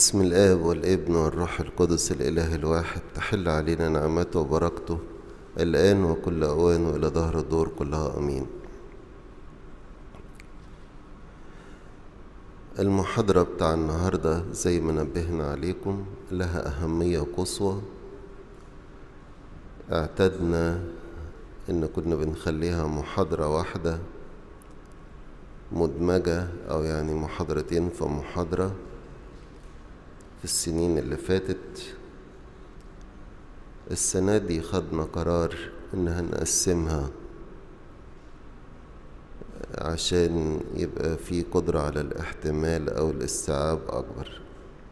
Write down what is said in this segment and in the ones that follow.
بسم الآب والابن والروح القدس الإله الواحد، تحل علينا نعمته وبركته الآن وكل أوان وإلى ظهر الدور كلها أمين. المحاضرة بتاع النهاردة زي ما نبهنا عليكم لها أهمية قصوى. اعتدنا إن كنا بنخليها محاضرة واحدة مدمجة، أو يعني محاضرتين في محاضرة في السنين اللي فاتت. السنة دي خدنا قرار إن هنقسمها عشان يبقى في قدرة على الاحتمال أو الاستيعاب أكبر.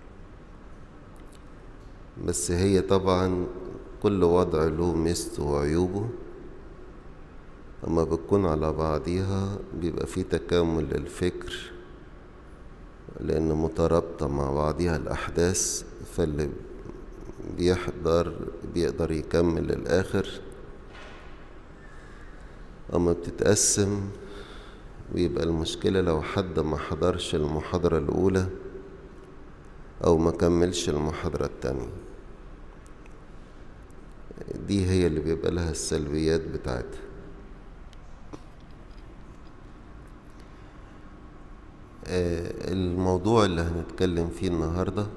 بس هي طبعا كل وضع له ميزته وعيوبه، أما بتكون على بعضيها بيبقى في تكامل للفكر، لأن مترابطة مع بعضيها الأحداث، فاللي بيقدر يكمل للآخر. أما بتتقسم ويبقى المشكلة لو حد ما حضرش المحاضرة الأولى أو ما كملش المحاضرة التانية، دي هي اللي بيبقى لها السلبيات بتاعتها. الموضوع اللي هنتكلم فيه النهاردة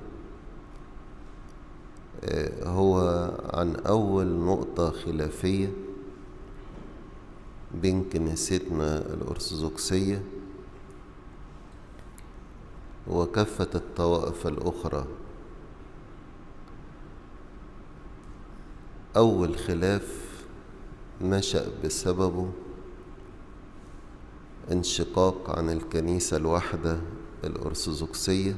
هو عن أول نقطة خلافية بين كنيستنا الأرثوذكسية وكافة الطوائف الأخرى. أول خلاف نشأ بسببه انشقاق عن الكنيسة الواحدة الأرثوذكسية،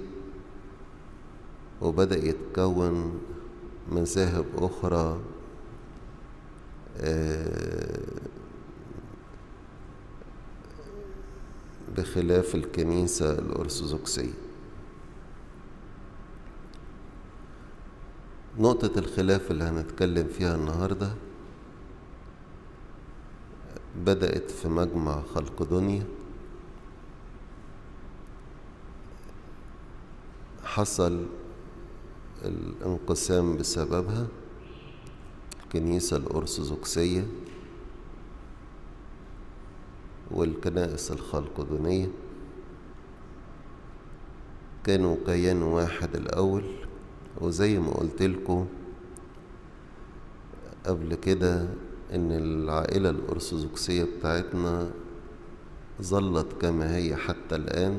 وبدأ يتكون مذاهب أخرى بخلاف الكنيسة الأرثوذكسية. نقطة الخلاف اللي هنتكلم فيها النهاردة بدأت في مجمع خلقدونيا. حصل الانقسام بسببها الكنيسة الأرثوذكسية والكنائس الخلقدونية كانوا كيان واحد الأول. وزي ما قلت لكم قبل كده إن العائلة الأرثوذكسية بتاعتنا ظلت كما هي حتى الآن،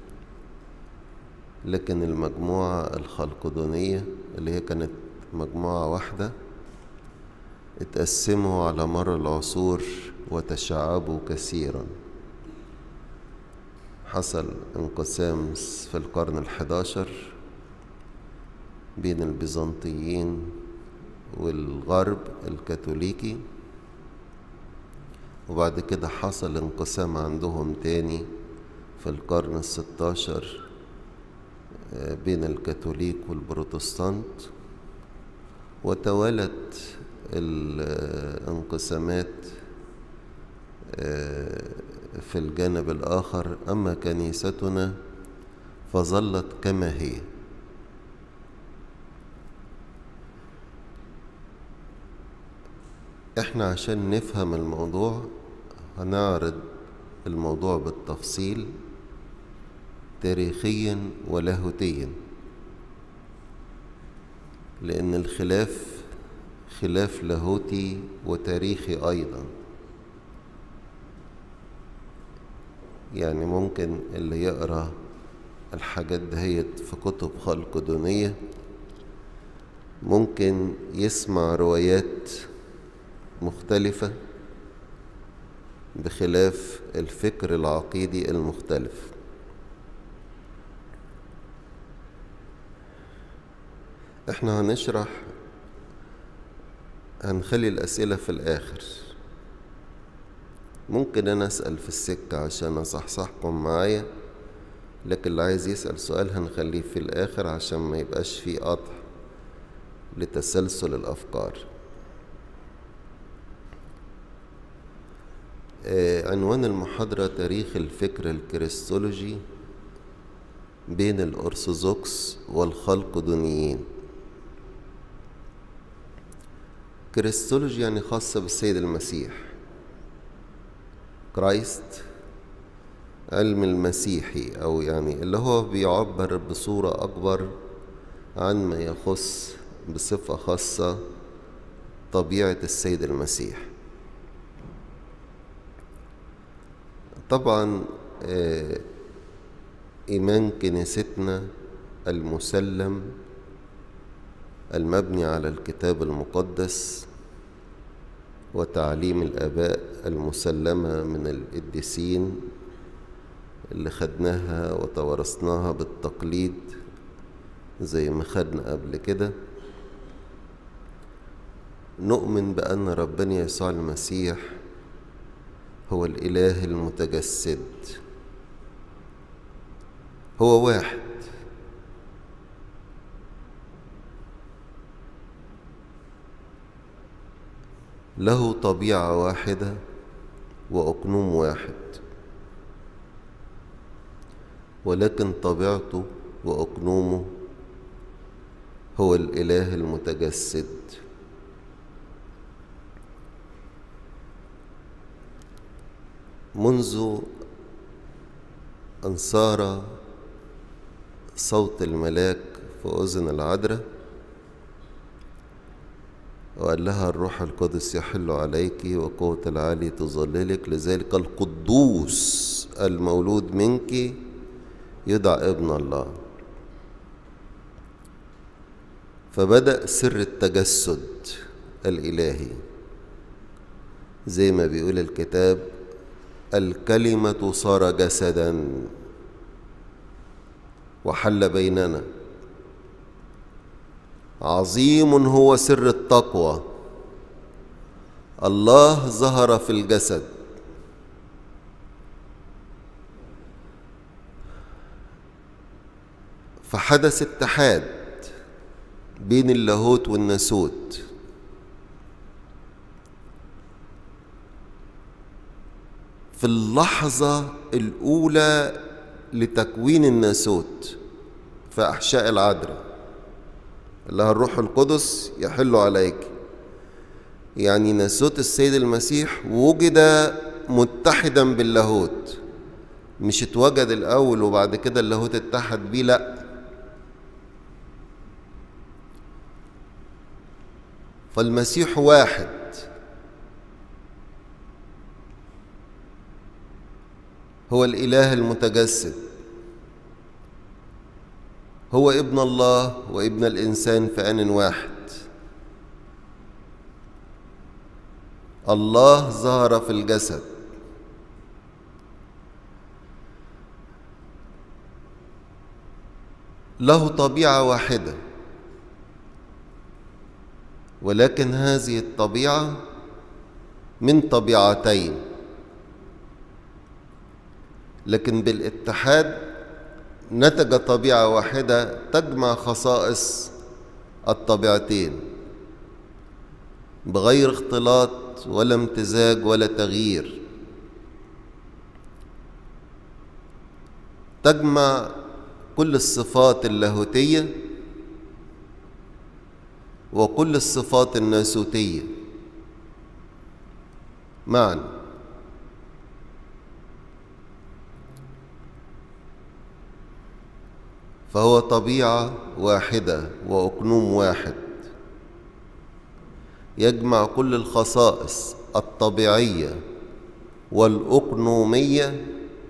لكن المجموعة الخلقدونية اللي هي كانت مجموعة واحدة اتقسموا على مر العصور وتشعبوا كثيرا. حصل انقسام في القرن ال11 بين البيزنطيين والغرب الكاثوليكي، وبعد كده حصل انقسام عندهم تاني في القرن ال16 بين الكاثوليك والبروتستانت، وتوالت الانقسامات في الجانب الآخر. أما كنيستنا فظلت كما هي. احنا عشان نفهم الموضوع هنعرض الموضوع بالتفصيل تاريخيا ولاهوتيا، لأن الخلاف خلاف لاهوتي وتاريخي أيضا. يعني ممكن اللي يقرأ الحاجات دهيت في كتب خلقدونية ممكن يسمع روايات مختلفة بخلاف الفكر العقيدي المختلف. احنا هنخلي الأسئلة في الآخر. ممكن أنا أسأل في السكة عشان أصحصحكم معايا، لكن اللي عايز يسأل سؤال هنخليه في الآخر عشان ما يبقاش فيه قطع لتسلسل الأفكار. عنوان المحاضرة تاريخ الفكر الكريستولوجي بين الأرثوذكس والخلقدونيين. كريستولوجي يعني خاصة بالسيد المسيح، كرايست علم المسيحي، أو يعني اللي هو بيعبر بصورة أكبر عن ما يخص بصفة خاصة طبيعة السيد المسيح. طبعا إيمان كنيستنا المسلم المبني على الكتاب المقدس وتعليم الآباء المسلمة من القديسين اللي خدناها وتوارثناها بالتقليد زي ما خدنا قبل كده. نؤمن بأن ربنا يسوع المسيح هو الإله المتجسد، هو واحد، له طبيعة واحدة وأقنوم واحد، ولكن طبيعته وأقنومه هو الإله المتجسد. منذ أن صار صوت الملاك في أذن العذراء وقال لها الروح القدس يحل عليك وقوة العالي تظللك، لذلك القدوس المولود منك يدعى ابن الله. فبدأ سر التجسد الإلهي زي ما بيقول الكتاب: الكلمة صار جسدا وحل بيننا. عظيم هو سر التقوى، الله ظهر في الجسد. فحدث اتحاد بين اللاهوت والناسوت. في اللحظة الأولى لتكوين الناسوت في أحشاء العذراء لها الروح القدس يحل عليك، يعني ناسوت السيد المسيح وجد متحدا باللاهوت، مش اتوجد الأول وبعد كده اللاهوت اتحد بيه، لأ. فالمسيح واحد، هو الإله المتجسد، هو ابن الله وابن الإنسان في آن واحد. الله ظهر في الجسد، له طبيعة واحدة، ولكن هذه الطبيعة من طبيعتين، لكن بالاتحاد نتج طبيعة واحدة تجمع خصائص الطبيعتين بغير اختلاط ولا امتزاج ولا تغيير. تجمع كل الصفات اللاهوتية وكل الصفات الناسوتية معا. فهو طبيعة واحدة وأقنوم واحد يجمع كل الخصائص الطبيعية والأقنومية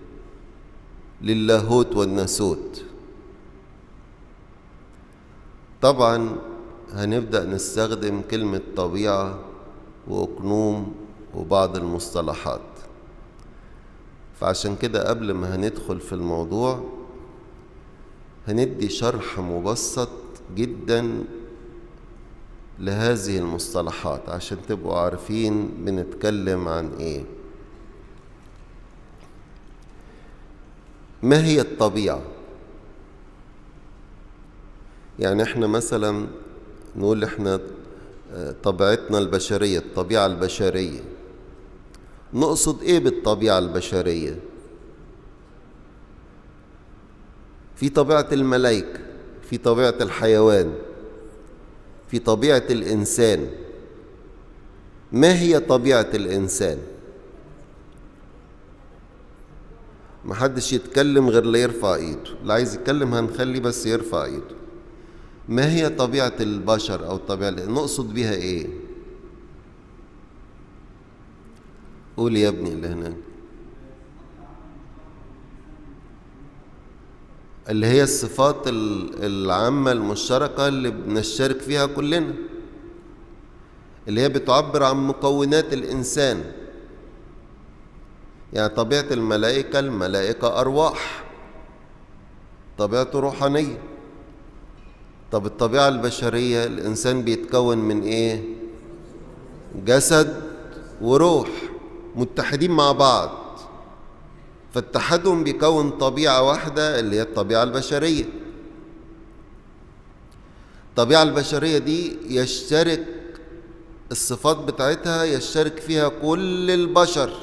للاهوت والناسوت. طبعا هنبدأ نستخدم كلمة طبيعة وأقنوم وبعض المصطلحات، فعشان كده قبل ما هندخل في الموضوع هندي شرح مبسط جدا لهذه المصطلحات عشان تبقوا عارفين بنتكلم عن ايه. ما هي الطبيعة؟ يعني احنا مثلا نقول احنا طبيعتنا البشرية، الطبيعة البشرية، نقصد ايه بالطبيعة البشرية؟ في طبيعة الملائكة، في طبيعة الحيوان، في طبيعة الإنسان. ما هي طبيعة الإنسان؟ محدش يتكلم غير اللي يرفع ايده، اللي عايز يتكلم هنخليه بس يرفع ايده. ما هي طبيعة البشر أو الطبيعة نقصد بيها إيه؟ قول يا ابني اللي هناك. اللي هي الصفات العامة المشتركة اللي بنشترك فيها كلنا، اللي هي بتعبر عن مكونات الإنسان. يعني طبيعة الملائكة، الملائكة أرواح، طبيعته روحانية. طب الطبيعة البشرية، الإنسان بيتكون من إيه؟ جسد وروح متحدين مع بعض، فاتحادهم بيكون طبيعة واحدة اللي هي الطبيعة البشرية. الطبيعة البشرية دي يشترك الصفات بتاعتها، يشترك فيها كل البشر.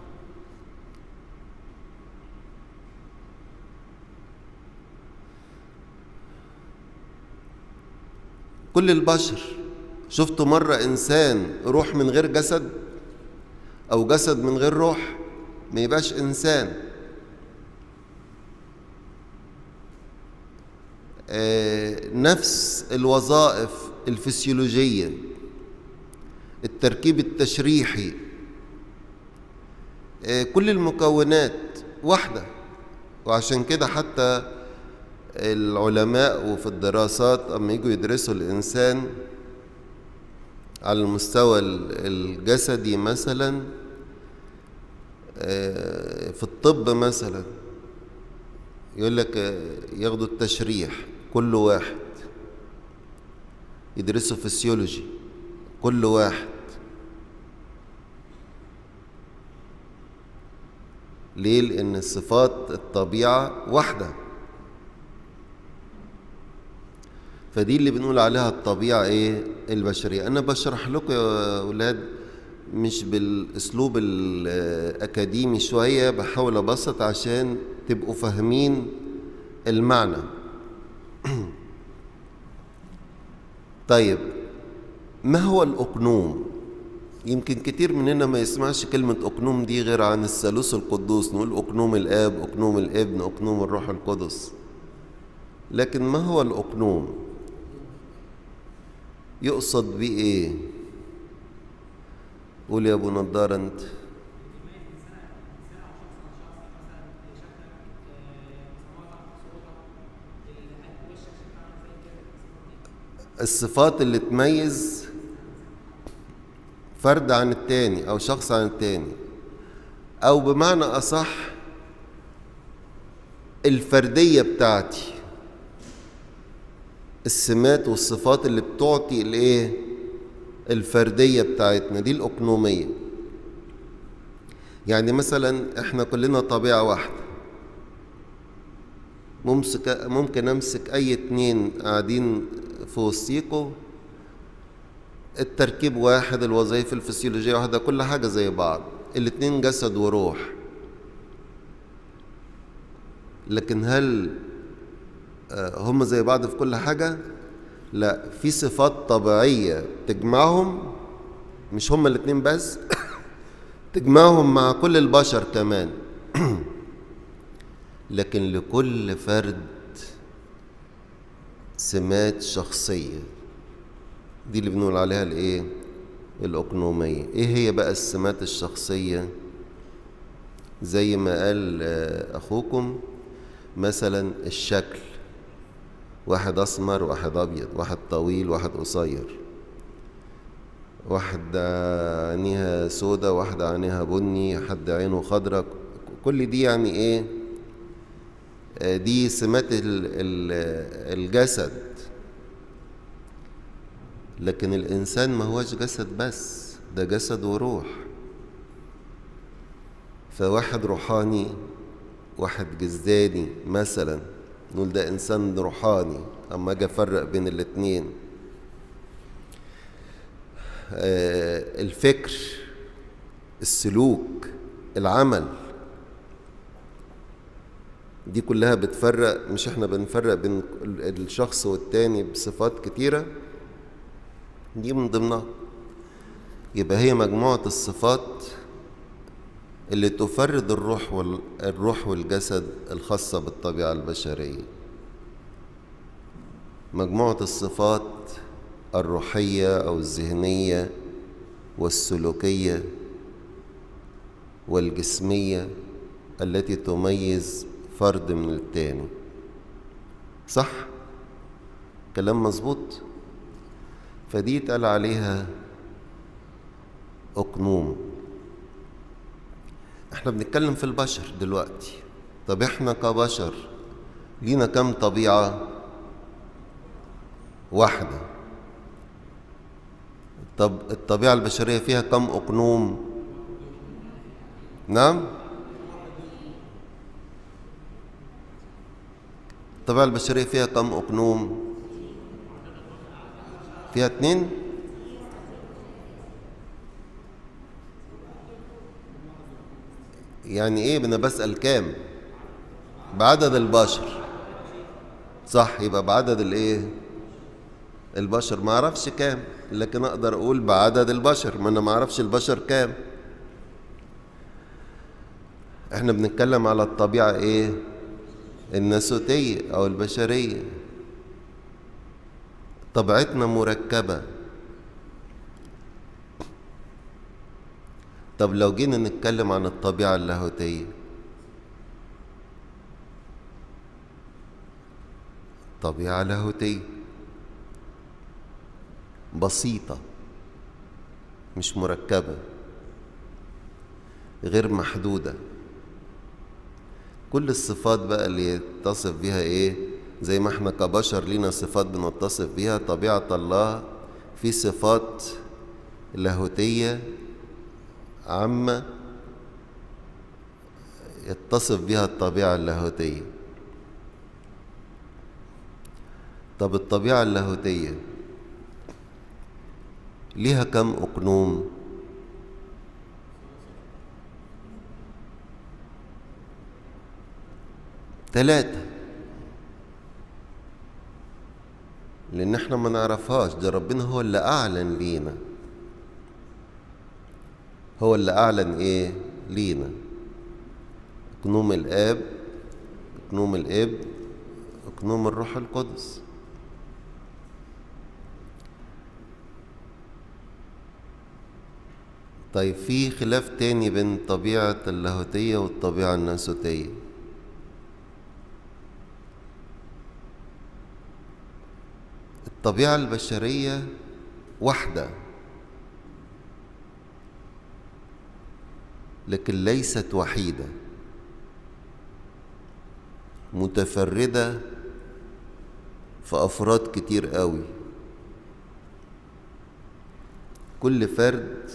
كل البشر. شفتوا مرة إنسان روح من غير جسد أو جسد من غير روح؟ ما يبقاش إنسان. نفس الوظائف الفسيولوجية، التركيب التشريحي، كل المكونات واحدة. وعشان كده حتى العلماء وفي الدراسات أما يجوا يدرسوا الإنسان على المستوى الجسدي مثلا، في الطب مثلا يقول لك ياخدوا التشريح كل واحد، يدرسوا فسيولوجي كل واحد. ليه؟ لأن صفات الطبيعة واحدة. فدي اللي بنقول عليها الطبيعة ايه؟ البشرية. أنا بشرح لكم يا أولاد مش بالأسلوب الأكاديمي شوية، بحاول أبسط عشان تبقوا فاهمين المعنى. طيب، ما هو الأقنوم؟ يمكن كتير مننا ما يسمعش كلمة أقنوم دي غير عن الثالوث القدوس، نقول أقنوم الآب، أقنوم الابن، أقنوم الروح القدس. لكن ما هو الأقنوم؟ يقصد بيه إيه؟ قول يا أبو نضارة أنت. الصفات اللي تميز فرد عن التاني أو شخص عن التاني، أو بمعنى أصح الفردية بتاعتي، السمات والصفات اللي بتعطي الايه؟ الفردية بتاعتنا دي الأقنومية. يعني مثلا احنا كلنا طبيعة واحدة، ممكن امسك اي اتنين قاعدين في وسطيكوا، التركيب واحد، الوظائف الفسيولوجية واحدة، كل حاجة زي بعض، الاتنين جسد وروح. لكن هل هم زي بعض في كل حاجة؟ لا، في صفات طبيعية تجمعهم، مش هم الاتنين بس، تجمعهم مع كل البشر كمان. لكن لكل فرد سمات شخصية، دي اللي بنقول عليها الايه؟ الأقنومية. ايه هي بقى السمات الشخصية؟ زي ما قال أخوكم مثلا الشكل، واحد أسمر، واحد أبيض، واحد طويل، واحد قصير، واحد عينيها سودة، واحد عينيها بني، حد عينه خضرة. كل دي يعني ايه؟ دي سمات الجسد. لكن الإنسان ما هوش جسد بس، ده جسد وروح. فواحد روحاني، واحد جسداني مثلا، نقول ده إنسان روحاني. أما أجي أفرق بين الاتنين، الفكر، السلوك، العمل. دي كلها بتفرق، مش احنا بنفرق بين الشخص والتاني بصفات كتيرة، دي من ضمنها. يبقى هي مجموعة الصفات اللي تفرد الروح والجسد الخاصة بالطبيعة البشرية. مجموعة الصفات الروحية أو الذهنية والسلوكية والجسمية التي تميز فرد من التاني. صح؟ كلام مظبوط. فدي اتقال عليها أقنوم. احنا بنتكلم في البشر دلوقتي. طب احنا كبشر لينا كم طبيعة؟ واحدة. طب الطبيعة البشرية فيها كم أقنوم؟ نعم؟ الطبيعة البشرية فيها كم أقنوم؟ فيها 2. يعني ايه؟ انا بسأل كام؟ بعدد البشر. صح، يبقى بعدد الايه؟ البشر. ما اعرفش كام، لكن اقدر اقول بعدد البشر، ما انا ما اعرفش البشر كام. احنا بنتكلم على الطبيعة ايه؟ الناسوتية او البشرية. طبيعتنا مركبة. طب لو جينا نتكلم عن الطبيعة اللاهوتية، طبيعة لاهوتية بسيطة، مش مركبة، غير محدودة. كل الصفات بقى اللي يتصف بها ايه؟ زي ما احنا كبشر لينا صفات بنتصف بها، طبيعة الله في صفات لاهوتية عامة يتصف بها الطبيعة اللاهوتية. طب الطبيعة اللاهوتية ليها كم أقنوم؟ 3. لأن احنا ما نعرفهاش، ده ربنا هو اللي أعلن لينا. هو اللي أعلن إيه لينا؟ أقنوم الآب، أقنوم الابن، أقنوم الروح القدس. طيب في خلاف تاني بين الطبيعة اللاهوتية والطبيعة الناسوتية. الطبيعة البشرية واحدة، لكن ليست وحيدة، متفردة في أفراد كتير قوي. كل فرد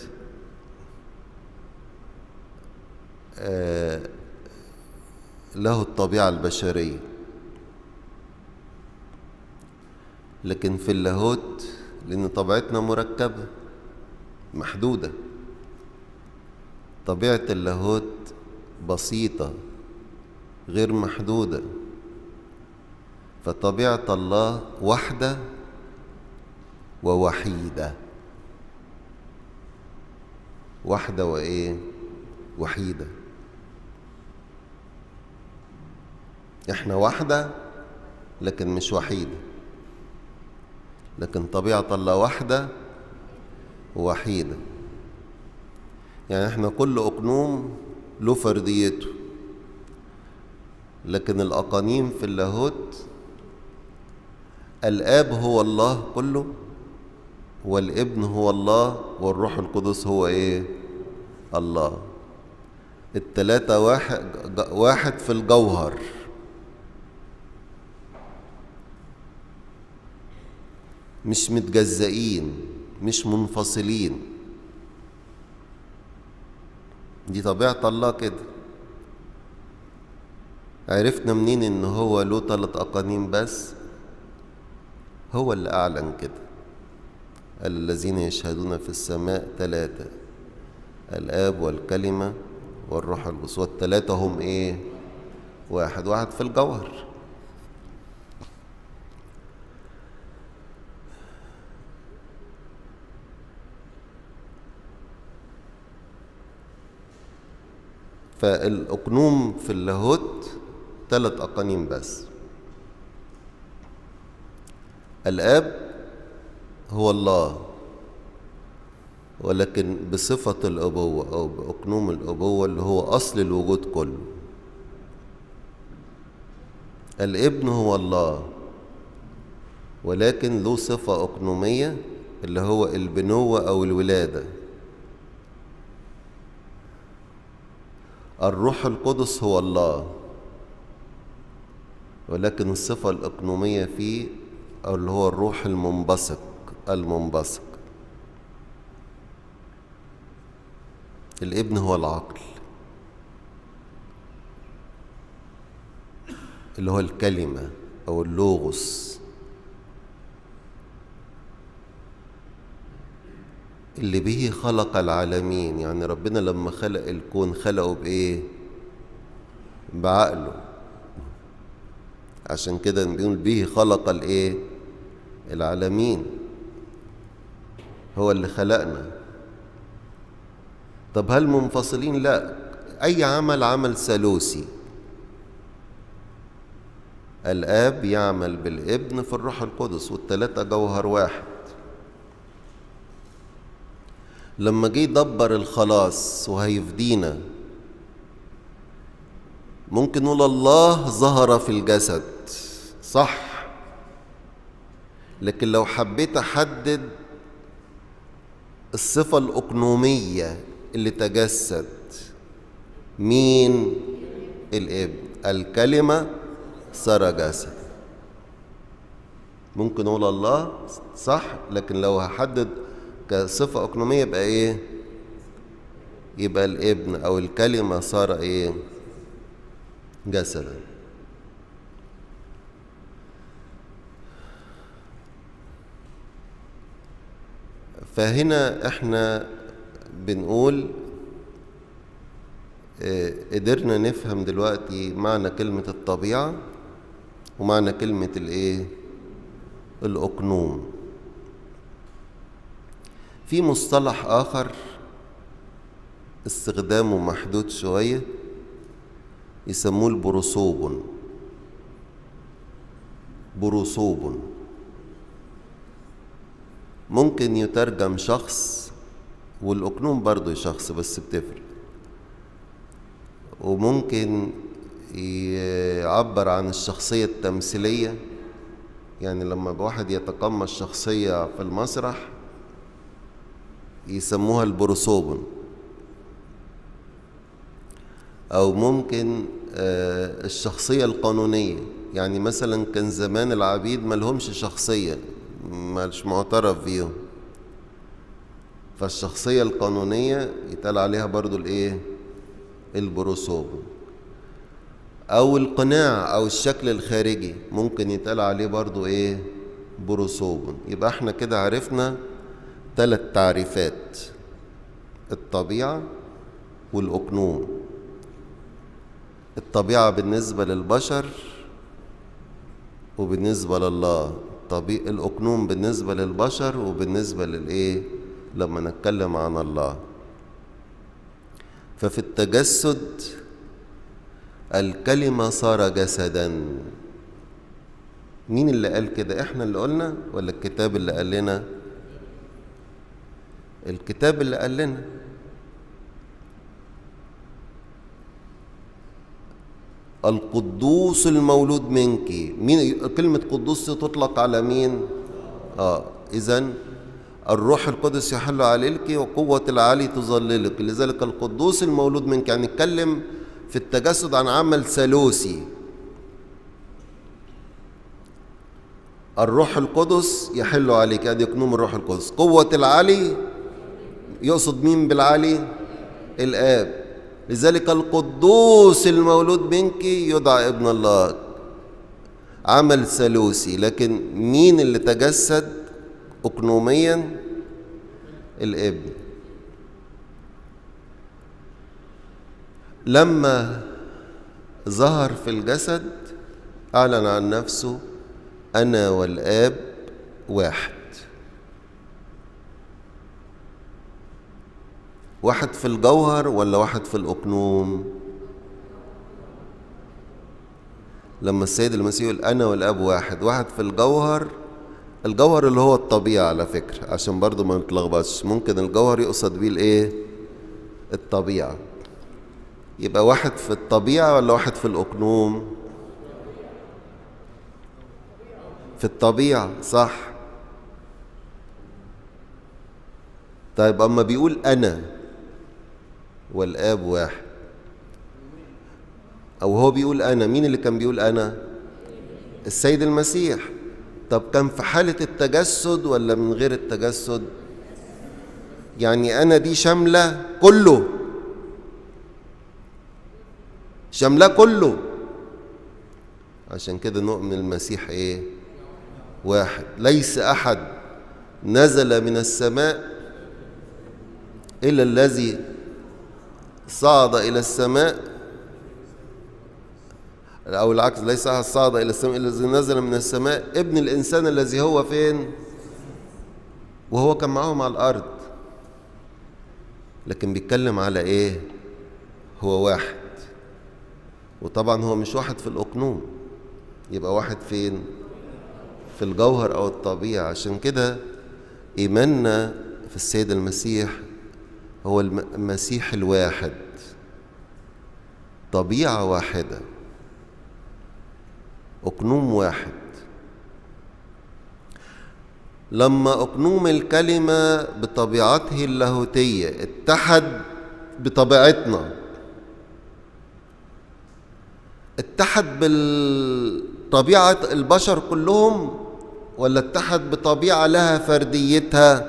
له الطبيعة البشرية، لكن في اللاهوت لأن طبيعتنا مركبة محدودة، طبيعة اللاهوت بسيطة غير محدودة. فطبيعة الله واحدة ووحيدة. واحدة وإيه؟ وحيدة. إحنا واحدة لكن مش وحيدة، لكن طبيعة الله واحدة ووحيدة. يعني إحنا كل أقنوم له فرديته، لكن الأقانيم في اللاهوت الآب هو الله كله، والابن هو الله، والروح القدس هو إيه؟ الله. التلاتة واحد في الجوهر. مش متجزئين، مش منفصلين. دي طبيعة الله كده. عرفنا منين ان هو له 3 أقانيم بس؟ هو اللي أعلن كده. الذين يشهدون في السماء 3، الآب والكلمة والروح القدس، والتلاتة هم إيه؟ واحد في الجوهر. فالأقنوم في اللاهوت 3 أقانيم بس. الآب هو الله، ولكن بصفة الأبوة أو بأقنوم الأبوة اللي هو أصل الوجود كله. الابن هو الله، ولكن له صفة أقنومية اللي هو البنوة أو الولادة. الروح القدس هو الله، ولكن الصفة الأقنومية فيه أو اللي هو الروح المنبثق. الابن هو العقل اللي هو الكلمة أو اللوغوس اللي به خلق العالمين. يعني ربنا لما خلق الكون خلقه بإيه؟ بعقله. عشان كده بيقول به خلق الإيه؟ العالمين. هو اللي خلقنا. طب هل منفصلين؟ لا، أي عمل ثالوثي. الآب يعمل بالابن في الروح القدس، وال3 جوهر واحد. لما جه يدبر الخلاص وهيفدينا، ممكن نقول الله ظهر في الجسد، صح، لكن لو حبيت أحدد الصفة الأقنومية اللي تجسد، مين؟ الابن. الكلمة صار جسد. ممكن نقول الله، صح، لكن لو هحدد كصفة أقنومية يبقى إيه؟ يبقى الابن أو الكلمة صار إيه؟ جسدا. فهنا احنا بنقول قدرنا نفهم دلوقتي معنى كلمة الطبيعة ومعنى كلمة الايه؟ الأقنوم. في مصطلح آخر استخدامه محدود شوية، يسموه البروسوبون. ممكن يترجم شخص، والأقنوم برضو شخص بس بتفرق، وممكن يعبر عن الشخصية التمثيلية. يعني لما واحد يتقمص شخصية في المسرح يسموها البروسوبون. أو ممكن الشخصية القانونية. يعني مثلا كان زمان العبيد ما لهمش شخصية، مش معترف بيهم، فالشخصية القانونية يتقال عليها برضو الايه؟ البروسوبون. او القناع او الشكل الخارجي ممكن يتقال عليه برضو ايه؟ بروسوبون. يبقى احنا كده عرفنا 3 تعريفات: الطبيعة والأقنوم. الطبيعة بالنسبة للبشر وبالنسبة لله، الأقنوم بالنسبة للبشر وبالنسبة للإيه؟ لما نتكلم عن الله. ففي التجسد الكلمة صار جسدا. مين اللي قال كده؟ احنا اللي قلنا ولا الكتاب اللي قال لنا؟ الكتاب اللي قال لنا. القدوس المولود منك. مين كلمة قدوس تطلق على مين؟ إذن الروح القدس يحل عليك وقوة العلي تظللك، لذلك القدوس المولود منك. يعني نتكلم في التجسد عن عمل ثالوثي. الروح القدس يحل عليك، ادي يقنوم الروح القدس. قوة العلي يقصد مين بالعلي؟ الآب. لذلك القدوس المولود منك يدعى ابن الله. عمل ثالوثي، لكن مين اللي تجسد أقنوميا؟ الابن. لما ظهر في الجسد، أعلن عن نفسه أنا والآب واحد. واحد في الجوهر ولا واحد في الأقنوم؟ لما السيد المسيح يقول أنا والآب واحد، واحد في الجوهر. الجوهر اللي هو الطبيعة على فكرة، عشان برضو ما نتلخبطش، ممكن الجوهر يقصد بيه الايه؟ الطبيعة. يبقى واحد في الطبيعة ولا واحد في الأقنوم؟ في الطبيعة، صح. طيب أما بيقول أنا والآب واحد، أو هو بيقول أنا، مين اللي كان بيقول أنا؟ السيد المسيح. طب كان في حالة التجسد ولا من غير التجسد؟ يعني أنا دي شاملة كله، شاملة كله. عشان كده نؤمن المسيح ايه؟ واحد. ليس أحد نزل من السماء إلا الذي صعد إلى السماء، أو العكس، ليس أحد صعد إلى السماء إلا الذي نزل من السماء، ابن الإنسان الذي هو فين؟ وهو كان معاهم على الأرض، لكن بيتكلم على إيه؟ هو واحد. وطبعا هو مش واحد في الأقنوم، يبقى واحد فين؟ في الجوهر أو الطبيعة. عشان كده إيماننا في السيد المسيح هو المسيح الواحد، طبيعة واحدة، أقنوم واحد. لما أقنوم الكلمة بطبيعته اللاهوتية اتحد بطبيعتنا، اتحد بالطبيعة البشر كلهم ولا اتحد بطبيعة لها فرديتها؟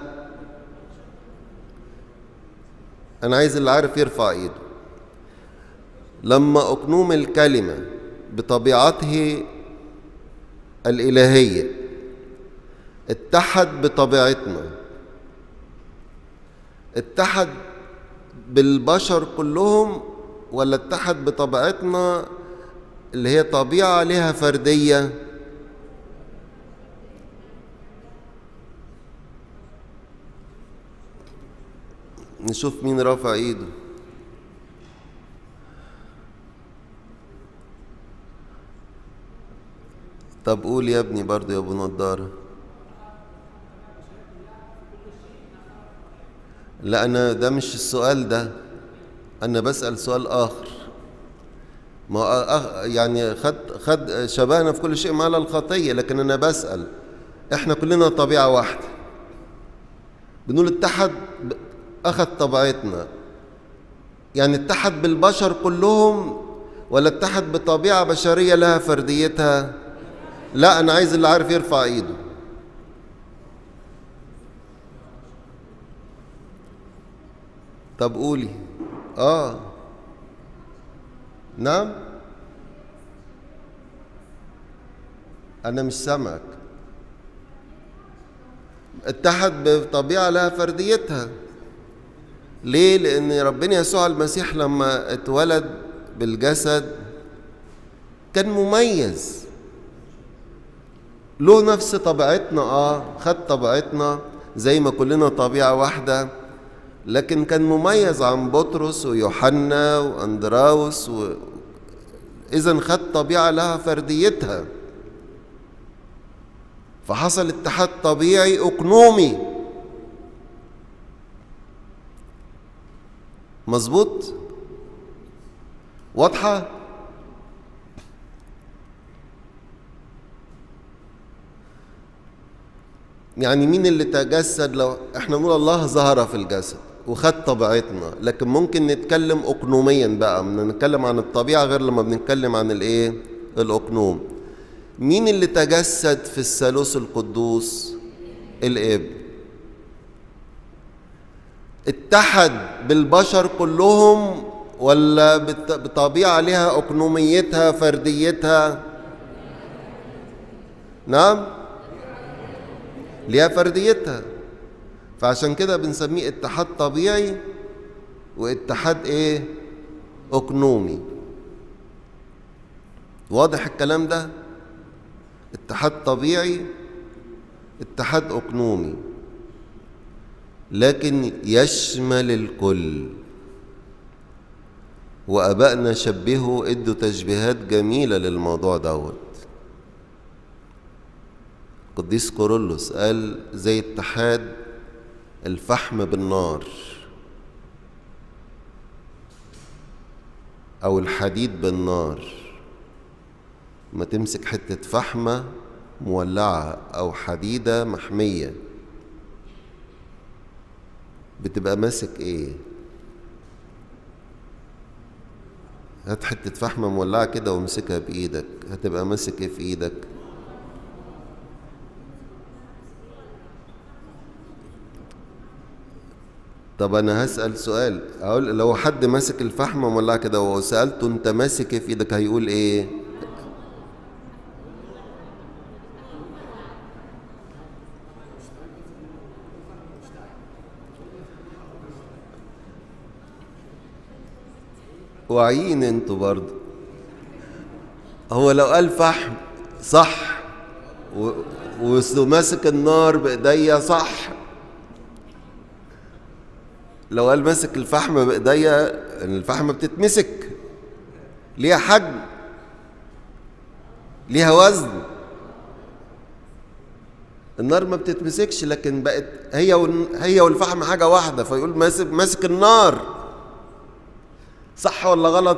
أنا عايز اللي عارف يرفع إيده. لما أقنوم الكلمة بطبيعته الإلهية اتحد بطبيعتنا، اتحد بالبشر كلهم ولا اتحد بطبيعتنا اللي هي طبيعة لها فردية؟ نشوف مين رافع ايده. طب قول يا ابني برضو يا ابو نضارة. لا، انا ده مش السؤال ده، انا بسأل سؤال اخر. ما يعني خد شبهنا في كل شيء ما عدا الخطية، لكن انا بسأل احنا كلنا طبيعة واحدة، بنقول اتحد، اخذ طبيعتنا، يعني اتحد بالبشر كلهم ولا اتحد بطبيعة بشرية لها فرديتها؟ لا، انا عايز اللي عارف يرفع ايده. طب قولي. نعم، انا مش سامعك. اتحد بطبيعة لها فرديتها. ليه؟ لأن ربنا يسوع المسيح لما اتولد بالجسد كان مميز، له نفس طبيعتنا، خد طبيعتنا زي ما كلنا طبيعة واحدة، لكن كان مميز عن بطرس ويوحنا وأندراوس إذن خد طبيعة لها فرديتها، فحصل اتحاد طبيعي أقنومي. مظبوط؟ واضحة؟ يعني مين اللي تجسد؟ لو احنا نقول الله ظهر في الجسد وخد طبيعتنا، لكن ممكن نتكلم أقنوميا بقى، نتكلم عن الطبيعة غير لما بنتكلم عن الايه؟ الأقنوم. مين اللي تجسد في الثالوث القدوس؟ الابن. اتحد بالبشر كلهم ولا بطبيعة لها أقنوميتها فرديتها؟ نعم، لها فرديتها. فعشان كده بنسميه اتحاد طبيعي واتحاد ايه؟ أقنومي. واضح الكلام ده؟ اتحاد طبيعي، اتحاد أقنومي، لكن يشمل الكل. وآبائنا شبهوا، ادوا تشبيهات جميلة للموضوع دوت. قديس كورولوس قال زي اتحاد الفحم بالنار أو الحديد بالنار. ما تمسك حتة فحمة مولعة أو حديدة محمية، بتبقى ماسك ايه؟ هات حتة فحمة مولعة كده وامسكها بإيدك، هتبقى ماسك ايه في إيدك؟ طب أنا هسأل سؤال، أقول لو حد ماسك الفحمة مولعة كده وسألته أنت ماسك ايه في إيدك، هيقول ايه؟ واعيين انتوا برضه. هو لو قال فحم صح وماسك النار بإيديا صح. لو قال ماسك الفحم بإيديا، الفحمة بتتمسك، ليها حجم، ليها وزن. النار ما بتتمسكش، لكن بقت هي والفحم حاجة واحدة، فيقول ماسك النار. صح ولا غلط؟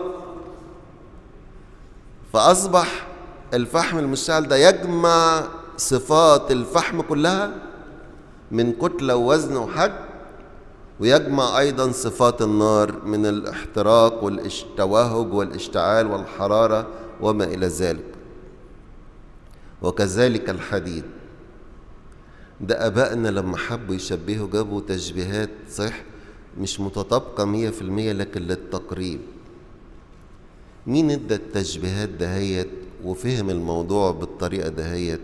فأصبح الفحم المشتعل ده يجمع صفات الفحم كلها من كتلة ووزن وحجم، ويجمع أيضا صفات النار من الاحتراق والتوهج والاشتعال والحرارة وما إلى ذلك. وكذلك الحديد ده أبائنا لما حبوا يشبهوا جابوا تشبيهات صح مش متطابقة 100%، لكن للتقريب. مين ادى التشبيهات دهيت وفهم الموضوع بالطريقة دهيت؟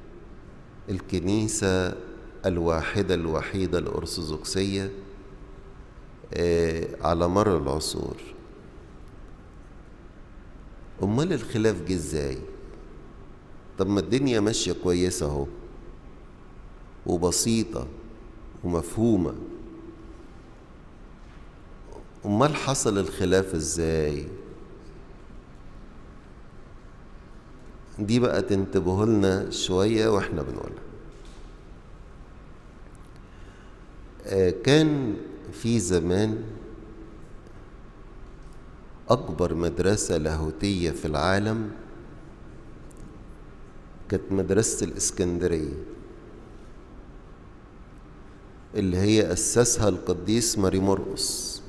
الكنيسة الواحدة الوحيدة الأرثوذكسية على مر العصور. أمال الخلاف جه ازاي؟ طب ما الدنيا ماشية كويسة اهو وبسيطة ومفهومة، أمال حصل الخلاف ازاي؟ دي بقى تنتبهوا لنا شوية واحنا بنقولها. كان في زمان أكبر مدرسة لاهوتية في العالم كانت مدرسة الإسكندرية، اللي هي أسسها القديس ماري مرقس.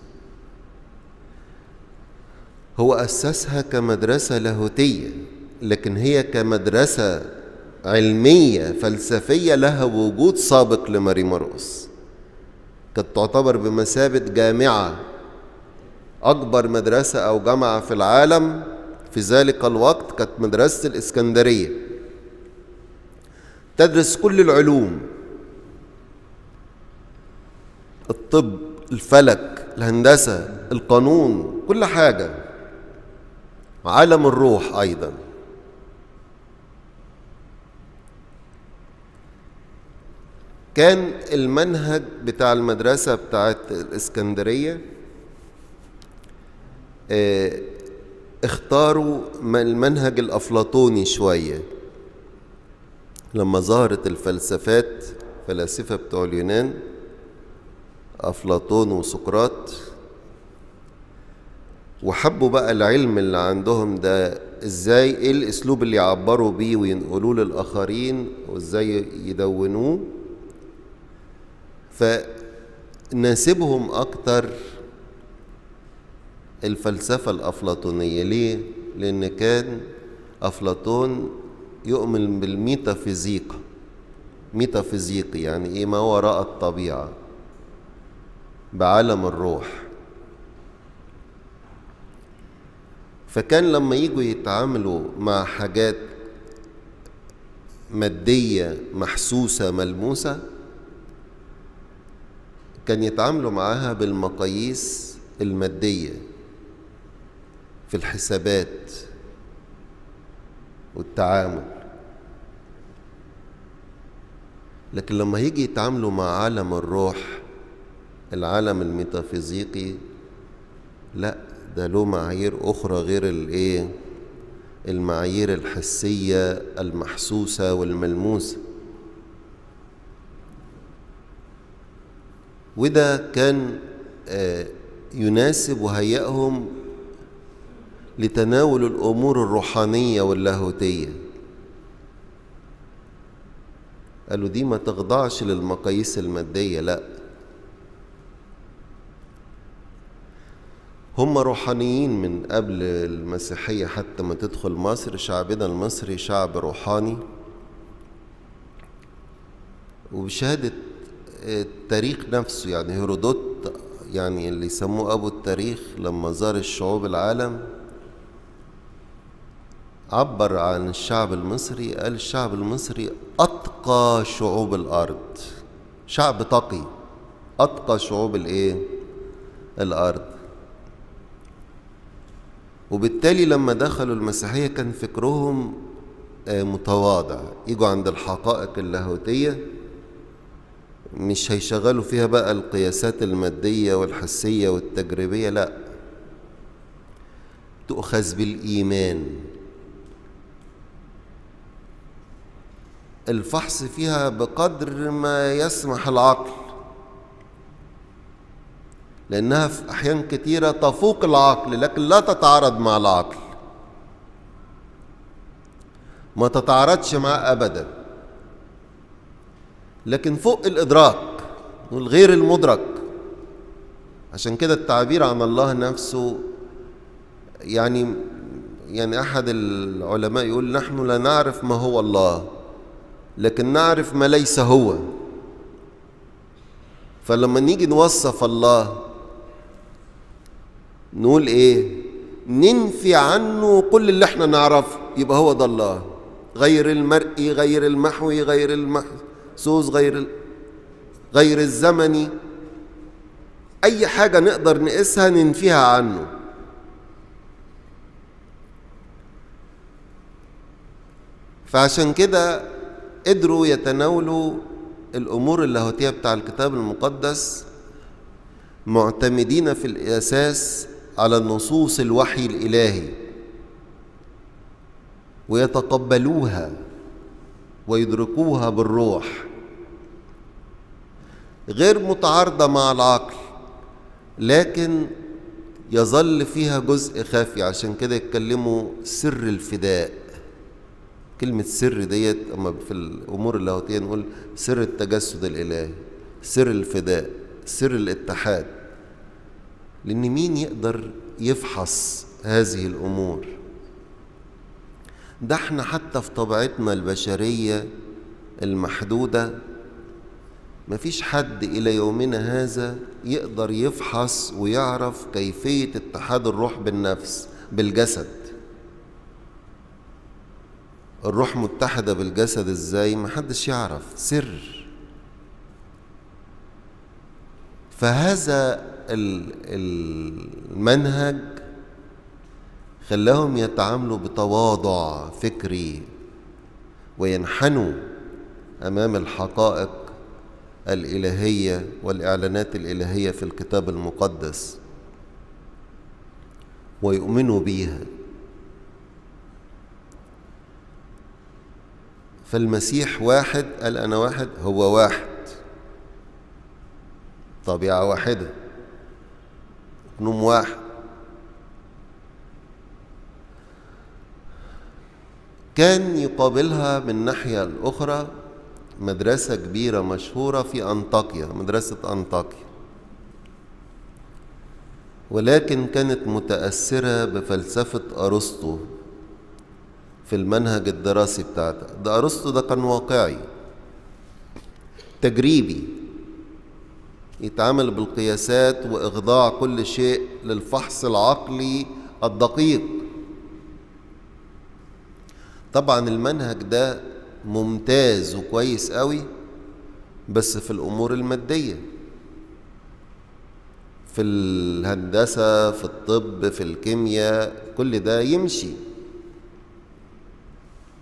هو أسسها كمدرسة لاهوتية، لكن هي كمدرسة علمية فلسفية لها وجود سابق لماري مرقس. كانت تعتبر بمثابة جامعة، أكبر مدرسة أو جامعة في العالم في ذلك الوقت كانت مدرسة الإسكندرية، تدرس كل العلوم، الطب، الفلك، الهندسة، القانون، كل حاجة، عالم الروح أيضا. كان المنهج بتاع المدرسة بتاعت الإسكندرية اختاروا المنهج الأفلاطوني شوية. لما ظهرت الفلسفات، فلاسفة بتوع اليونان أفلاطون وسقراط، وحبوا بقى العلم اللي عندهم ده ازاي، ايه الاسلوب اللي يعبروا بيه وينقلوه للآخرين وازاي يدونوه، فناسبهم اكتر الفلسفة الأفلاطونية. ليه؟ لأن كان أفلاطون يؤمن بالميتافيزيقا. ميتافيزيقي يعني إيه؟ ما وراء الطبيعة، بعالم الروح. فكان لما يجوا يتعاملوا مع حاجات مادية محسوسة ملموسة، كان يتعاملوا معاها بالمقاييس المادية في الحسابات. والتعامل. لكن لما يجي يتعاملوا مع عالم الروح، العالم الميتافيزيقي، لا، ده له معايير أخرى غير المعايير الحسية المحسوسة والملموسة. وده كان يناسب وهيئهم لتناول الأمور الروحانية واللاهوتية. قالوا دي ما تخضعش للمقاييس المادية، لا، هم روحانيين من قبل المسيحية حتى ما تدخل مصر. شعبنا المصري شعب روحاني، وبشهادة التاريخ نفسه، يعني هيرودوت، يعني اللي يسموه أبو التاريخ، لما زار الشعوب العالم عبر عن الشعب المصري، قال الشعب المصري أتقى شعوب الأرض، شعب تقي، أتقى شعوب الأرض. وبالتالي لما دخلوا المسيحية كان فكرهم متواضع، يجوا عند الحقائق اللاهوتية مش هيشغلوا فيها بقى القياسات المادية والحسية والتجريبية، لا، تؤخذ بالإيمان، الفحص فيها بقدر ما يسمح العقل، لأنها في أحيان كتيرة تفوق العقل لكن لا تتعارض مع العقل، ما تتعارضش معه أبدا، لكن فوق الإدراك والغير المدرك. عشان كده التعبير عن الله نفسه، يعني أحد العلماء يقول نحن لا نعرف ما هو الله لكن نعرف ما ليس هو. فلما نيجي نوصف الله نقول ننفي عنه كل اللي احنا نعرفه، يبقى هو ده الله، غير المرئي، غير المحوي، غير المحسوس، غير الزمني، اي حاجة نقدر نقيسها ننفيها عنه. فعشان كده قدروا يتناولوا الأمور اللاهوتية بتاع الكتاب المقدس معتمدين في الأساس على نصوص الوحي الإلهي، ويتقبلوها ويدركوها بالروح، غير متعارضة مع العقل، لكن يظل فيها جزء خافي. عشان كده يتكلموا سر الفداء. كلمة سر ديت أما في الأمور اللاهوتية نقول سر التجسد الإلهي، سر الفداء، سر الاتحاد. لأن مين يقدر يفحص هذه الأمور؟ ده احنا حتى في طبيعتنا البشرية المحدودة مفيش حد إلى يومنا هذا يقدر يفحص ويعرف كيفية اتحاد الروح بالنفس بالجسد. الروح متحدة بالجسد ازاي؟ محدش يعرف، سر. فهذا المنهج خلاهم يتعاملوا بتواضع فكري وينحنوا أمام الحقائق الإلهية والإعلانات الإلهية في الكتاب المقدس ويؤمنوا بيها. فالمسيح واحد، قال أنا واحد، هو واحد، طبيعة واحدة، نوم واحد. كان يقابلها من الناحية الأخرى مدرسة كبيرة مشهورة في أنطاكيا، مدرسة أنطاكيا، ولكن كانت متأثرة بفلسفة أرسطو في المنهج الدراسي بتاعته. ده أرسطو ده كان واقعي تجريبي، يتعامل بالقياسات وإخضاع كل شيء للفحص العقلي الدقيق. طبعا المنهج ده ممتاز وكويس قوي بس في الأمور المادية، في الهندسة، في الطب، في الكيمياء، كل ده يمشي.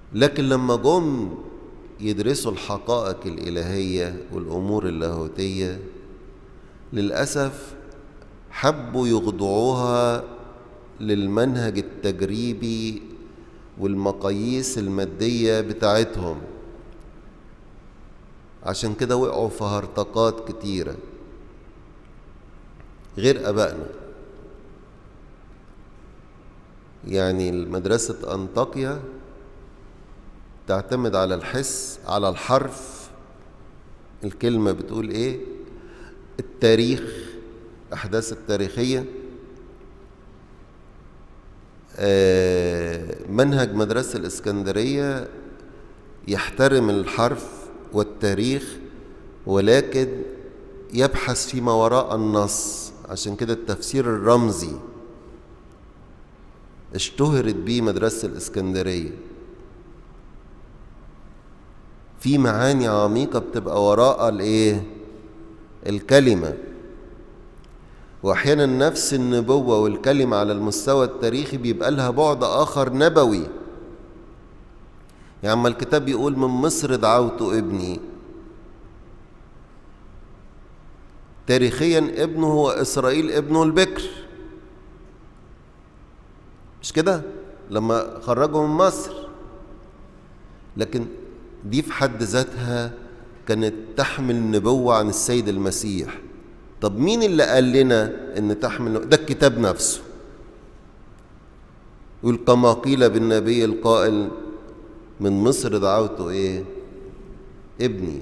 لكن لما جم يدرسوا الحقائق الإلهية والأمور اللاهوتية للأسف حبوا يخضعوها للمنهج التجريبي والمقاييس المادية بتاعتهم، عشان كده وقعوا في هرطقات كتيرة غير أبائنا. يعني مدرسة أنطاكيا تعتمد على الحس، على الحرف، الكلمة بتقول إيه، التاريخ، الأحداث التاريخية. منهج مدرسة الإسكندرية يحترم الحرف والتاريخ، ولكن يبحث فيما وراء النص. عشان كده التفسير الرمزي اشتهرت بيه مدرسة الإسكندرية، في معاني عميقة بتبقى وراء الكلمة، وأحيانا نفس النبوة والكلمة على المستوى التاريخي بيبقى لها بعد آخر نبوي. يعني الكتاب يقول من مصر دعوت ابني، تاريخيا ابنه هو إسرائيل ابنه البكر، مش كده لما خرجوا من مصر؟ لكن دي في حد ذاتها كانت تحمل نبوة عن السيد المسيح. طب مين اللي قال لنا ان تحمل؟ ده الكتاب نفسه يقول كما قيل بالنبي القائل من مصر دعوته ابني.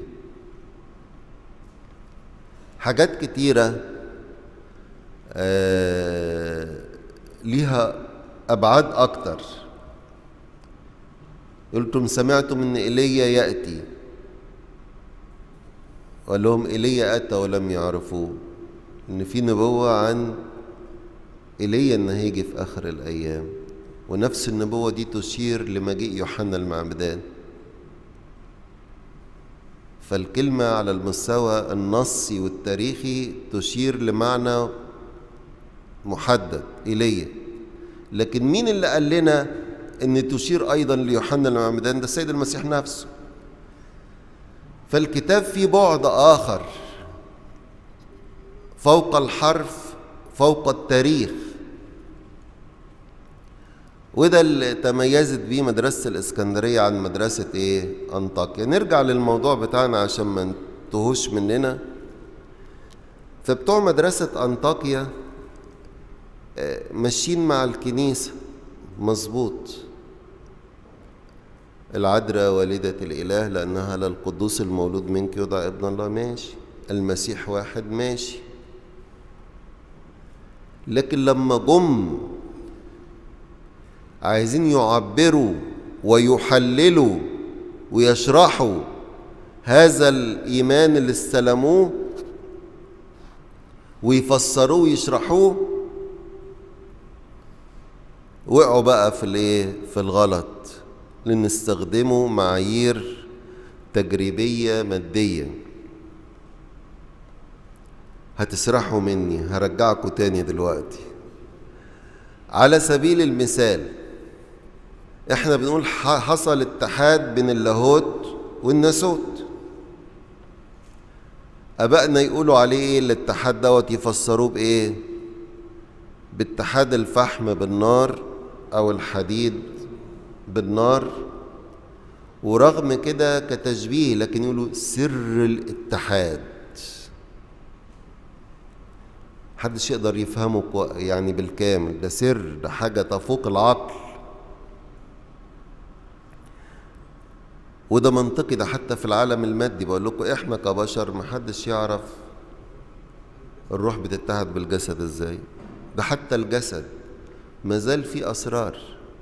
حاجات كتيرة ليها أبعاد أكتر. قلتم سمعتم ان ايليا يأتي، وقال لهم ايليا أتى ولم يعرفوه، ان في نبوة عن ايليا ان هيجي في آخر الأيام، ونفس النبوة دي تشير لمجيء يوحنا المعمدان. فالكلمة على المستوى النصي والتاريخي تشير لمعنى محدد إيليا، لكن مين اللي قال لنا ان تشير ايضا ليوحنا المعمدان؟ ده السيد المسيح نفسه. فالكتاب فيه بعد آخر فوق الحرف، فوق التاريخ، وده اللي تميزت بيه مدرسة الإسكندرية عن مدرسة أنطاكيا. نرجع للموضوع بتاعنا عشان ما نتهوش مننا. فبتوع مدرسة أنطاكيا ماشيين مع الكنيسة مظبوط، العذراء والدة الإله لأنها للقدوس المولود منك يدعى ابن الله، ماشي، المسيح واحد، ماشي. لكن لما جم عايزين يعبروا ويحللوا ويشرحوا هذا الإيمان اللي استلموه ويفسروه ويشرحوه، وقعوا بقى في الغلط، لأن استخدموا معايير تجريبية مادية. هتسرحوا مني، هرجعكوا تاني دلوقتي. على سبيل المثال احنا بنقول حصل اتحاد بين اللاهوت والناسوت. ابائنا يقولوا عليه الاتحاد دوت يفسروه بايه؟ باتحاد الفحم بالنار او الحديد بالنار، ورغم كده كتشبيه لكن يقولوا سر الاتحاد. محدش يقدر يفهمه يعني بالكامل، ده سر، ده حاجة تفوق العقل. وده منطقي، ده حتى في العالم المادي. بقول لكم احنا كبشر محدش يعرف الروح بتتحد بالجسد ازاي، ده حتى الجسد مازال فيه أسرار.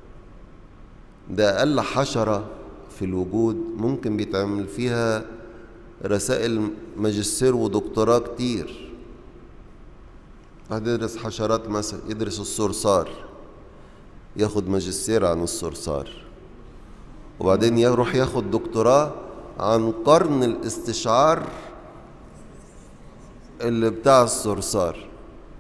ده أقل حشرة في الوجود ممكن بيتعمل فيها رسائل ماجستير ودكتوراه كتير. واحد يدرس حشرات مثلا، يدرس الصرصار ياخد ماجستير عن الصرصار، وبعدين يروح ياخد دكتوراه عن قرن الاستشعار اللي بتاع الصرصار.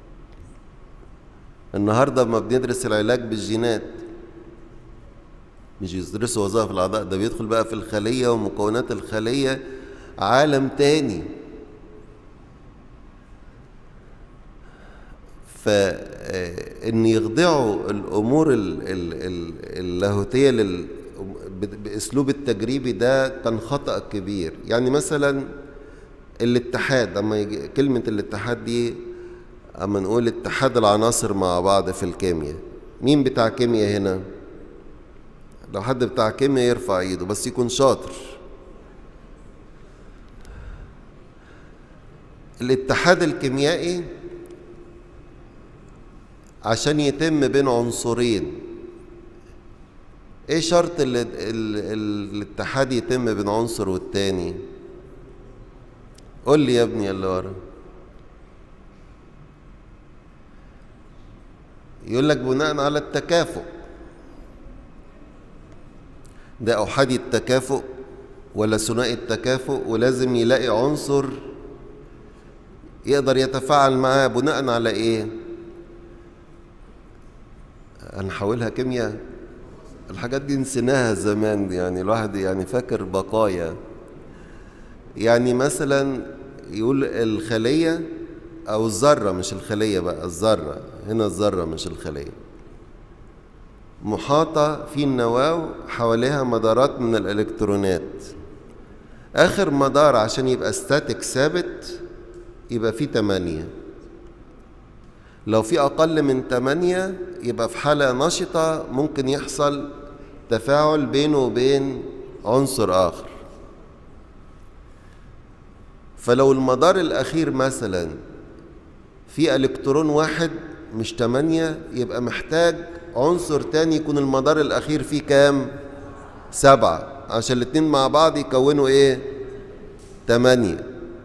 النهارده ما بندرس العلاج بالجينات، مش يدرسوا وظائف الأعضاء، ده بيدخل بقى في الخلية ومكونات الخلية، عالم تاني. فإن يخضعوا الأمور اللاهوتية بأسلوب التجريبي ده كان خطأ كبير. يعني مثلا الاتحاد، أما يجي كلمة الاتحاد دي، أما نقول اتحاد العناصر مع بعض في الكيمياء، مين بتاع كيمياء هنا؟ لو حد بتاع كيمياء يرفع ايده بس يكون شاطر. الاتحاد الكيميائي عشان يتم بين عنصرين، ايه شرط الاتحاد يتم بين عنصر والتاني؟ قول لي يا ابني اللي ورا. يقول لك بناء على التكافؤ. ده أحادي التكافؤ ولا ثنائي التكافؤ، ولازم يلاقي عنصر يقدر يتفاعل معاه. بناء على ايه؟ هنحولها كيمياء؟ الحاجات دي نسيناها زمان، يعني الواحد يعني فاكر بقايا. يعني مثلا يقول الخلية أو الذرة، مش الخلية بقى، الذرة هنا، الذرة مش الخلية، محاطة في النواة حواليها مدارات من الإلكترونات. آخر مدار عشان يبقى ستاتيك ثابت يبقى فيه 8. لو في أقل من 8 يبقى في حالة نشطة ممكن يحصل تفاعل بينه وبين عنصر آخر. فلو المدار الأخير مثلا في إلكترون واحد مش 8، يبقى محتاج عنصر تاني يكون المدار الأخير فيه كام؟ 7، عشان الاتنين مع بعض يكونوا ايه؟ 8.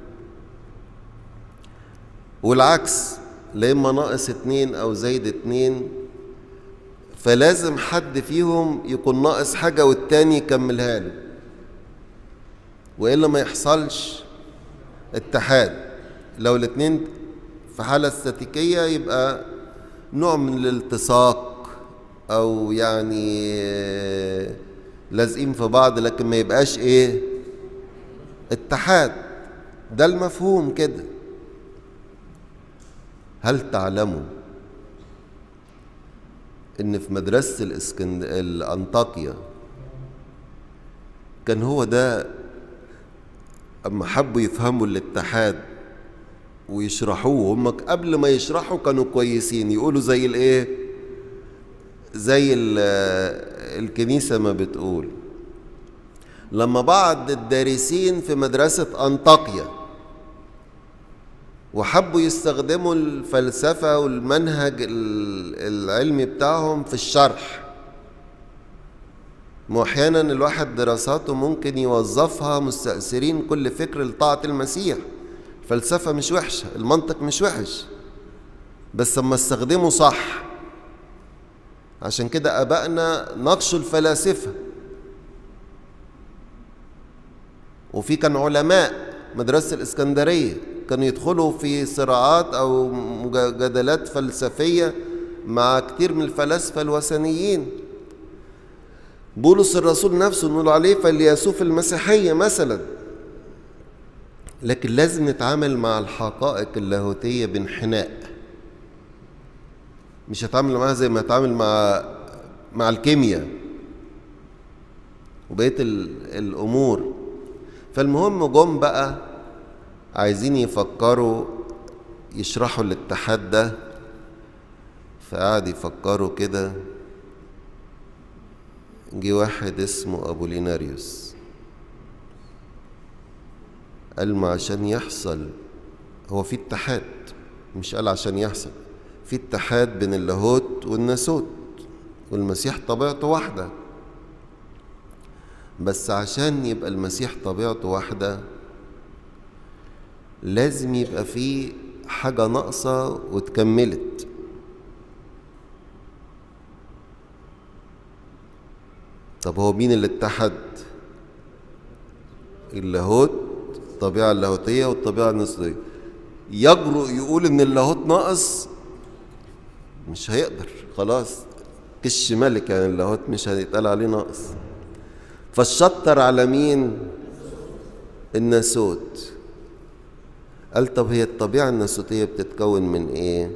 والعكس، لا إما ناقص 2 أو زايد 2، فلازم حد فيهم يكون ناقص حاجة والتاني يكملها له، وإلا ما يحصلش اتحاد. لو الاتنين في حالة استاتيكية يبقى نوع من الالتصاق، أو يعني لازقين في بعض، لكن ما يبقاش ايه؟ اتحاد. ده المفهوم كده. هل تعلموا ان في مدرسة الأنطاكية كان هو ده، اما حبوا يفهموا الاتحاد ويشرحوه، هم قبل ما يشرحوا كانوا كويسين، يقولوا زي الايه؟ زي الكنيسة ما بتقول. لما بعض الدارسين في مدرسة أنطاكيا وحبوا يستخدموا الفلسفة والمنهج العلمي بتاعهم في الشرح، واحيانا الواحد دراساته ممكن يوظفها مستأثرين كل فكر لطاعة المسيح. الفلسفة مش وحشة، المنطق مش وحش، بس لما استخدمه صح. عشان كده أبائنا ناقشوا الفلاسفة، وفي كان علماء مدرسة الإسكندرية كانوا يدخلوا في صراعات أو مجادلات فلسفية مع كتير من الفلاسفة الوثنيين. بولس الرسول نفسه نقول عليه فيلسوف المسيحية مثلا. لكن لازم نتعامل مع الحقائق اللاهوتية بانحناء، مش هتعامل معاها زي ما هتعامل مع الكيمياء وبقية الأمور. فالمهم جم بقى عايزين يفكروا يشرحوا الاتحاد ده، فقعد يفكروا كده. جه واحد اسمه أبوليناريوس قال ما عشان يحصل، هو في اتحاد، مش قال عشان يحصل، في اتحاد بين اللاهوت والناسوت، والمسيح طبيعته واحدة. بس عشان يبقى المسيح طبيعته واحدة لازم يبقى فيه حاجة ناقصة وتكملت. طب هو مين اللي اتحد؟ اللاهوت، الطبيعة اللاهوتية والطبيعة الناسوتية. يجرؤ يقول ان اللاهوت ناقص؟ مش هيقدر، خلاص كش ملك، يعني اللاهوت مش هيتقال عليه ناقص. فالشطر على مين؟ الناسوت. قال طب هي الطبيعة الناسوتية بتتكون من ايه؟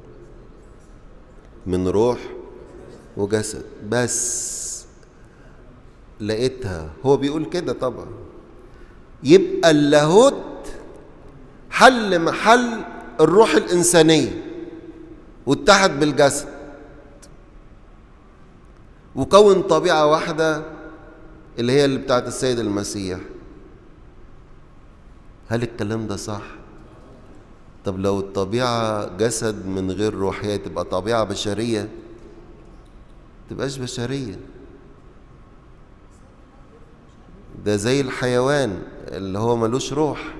من روح وجسد بس. لقيتها هو بيقول كده طبعا، يبقى اللاهوت حل محل الروح الإنسانية واتحد بالجسد وكون طبيعة واحدة اللي هي اللي بتاعت السيد المسيح. هل الكلام ده صح؟ طب لو الطبيعة جسد من غير روح، هي تبقى طبيعة بشرية؟ تبقاش بشرية، ده زي الحيوان اللي هو ملوش روح،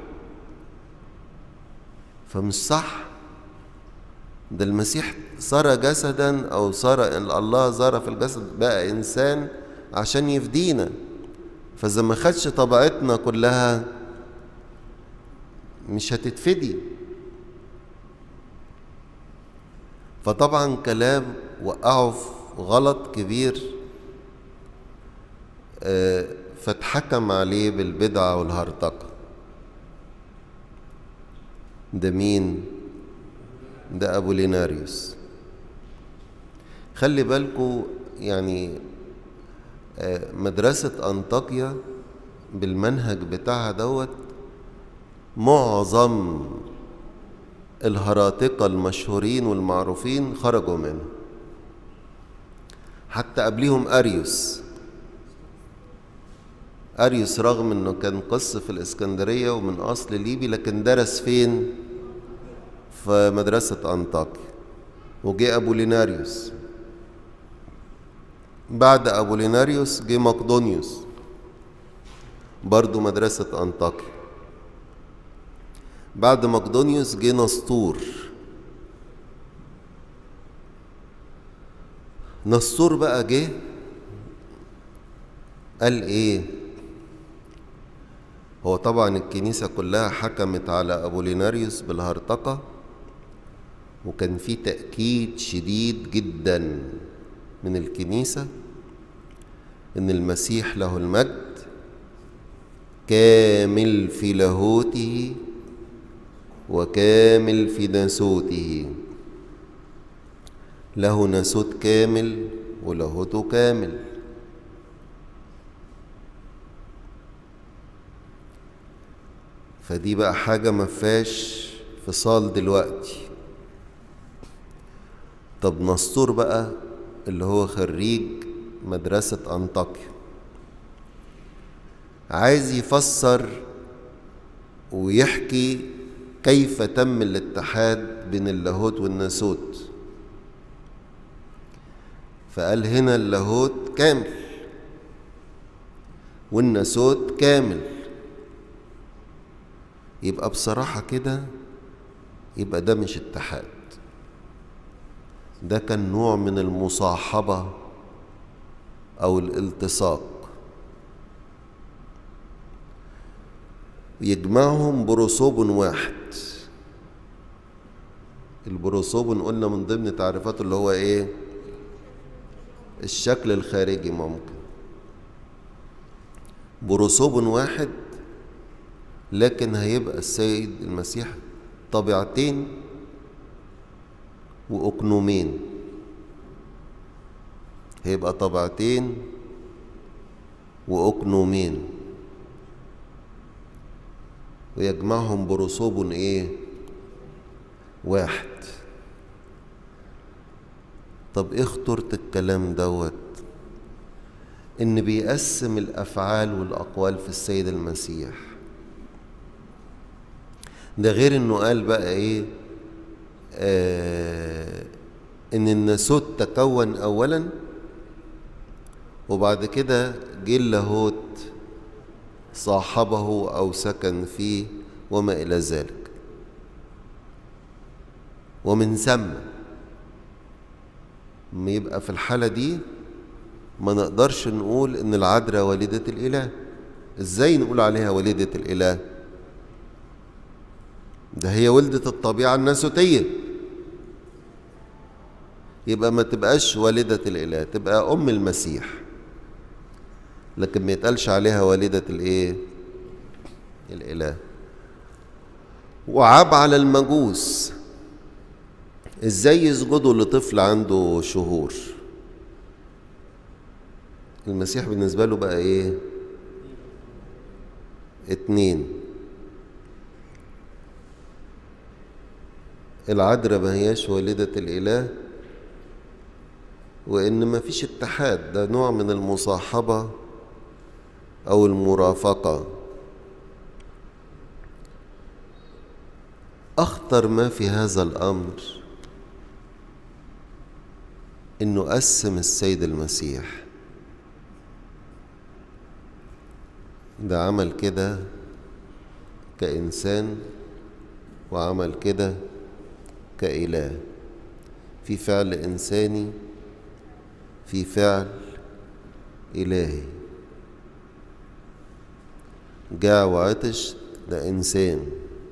فمش صح. ده المسيح صار جسدا، او صار الله صار في الجسد بقى انسان عشان يفدينا. فاذا ما خدش طبيعتنا كلها مش هتتفدي. فطبعا كلام وقعوا في غلط كبير، فاتحكم عليه بالبدعة والهرطقة. ده مين؟ ده أبوليناريوس. خلي بالكوا يعني مدرسة أنطاكيا بالمنهج بتاعها دوت معظم الهراطقة المشهورين والمعروفين خرجوا منه، حتى قبليهم أريوس. أريوس رغم أنه كان قس في الإسكندرية ومن أصل ليبي، لكن درس فين؟ في مدرسة أنطاكيا. وجاء أبوليناريوس، بعد أبوليناريوس جه مقدونيوس برضو مدرسة أنطاكيا. بعد مقدونيوس جه نسطور. نسطور بقى جه قال ايه؟ هو طبعا الكنيسة كلها حكمت على أبوليناريوس بالهرطقة، وكان في تأكيد شديد جدا من الكنيسة إن المسيح له المجد كامل في لاهوته وكامل في ناسوته. له ناسوت كامل ولاهوته كامل. فدي بقى حاجة ما فيهاش فصال دلوقتي. طب نسطور بقى اللي هو خريج مدرسة أنطاكيا عايز يفسر ويحكي كيف تم الاتحاد بين اللاهوت والناسوت. فقال هنا اللاهوت كامل والناسوت كامل. يبقى بصراحة كده يبقى ده مش اتحاد، ده كان نوع من المصاحبة أو الالتصاق. يجمعهم بروسوب واحد. البروسوب قلنا من ضمن تعريفاته اللي هو ايه؟ الشكل الخارجي. ممكن بروسوب واحد، لكن هيبقى السيد المسيح طبيعتين وأقنومين. هيبقى طبيعتين وأقنومين، ويجمعهم بروسوب ايه؟ واحد. طب ايه خطورة الكلام دوت؟ ان بيقسم الافعال والاقوال في السيد المسيح. ده غير انه قال بقى ايه؟ ان الناسوت تكون اولا، وبعد كده جه اللاهوت صاحبه او سكن فيه وما الى ذلك. ومن ثم يبقى في الحالة دي ما نقدرش نقول ان العذراء والدة الاله. ازاي نقول عليها والدة الاله؟ ده هي ولدت الطبيعة الناسوتية. يبقى ما تبقاش والدة الإله، تبقى أم المسيح، لكن ما يتقالش عليها والدة الإيه؟ الإله. وعاب على المجوس، إزاي يسجدوا لطفل عنده شهور؟ المسيح بالنسبة له بقى إيه؟ 2. العذراء ما هياش والدة الإله، وإن ما فيش اتحاد، ده نوع من المصاحبة أو المرافقة. أخطر ما في هذا الأمر إنه قسم السيد المسيح، ده عمل كده كإنسان وعمل كده كإله، في فعل إنساني في فعل إلهي. جاع وعطش ده إنسان،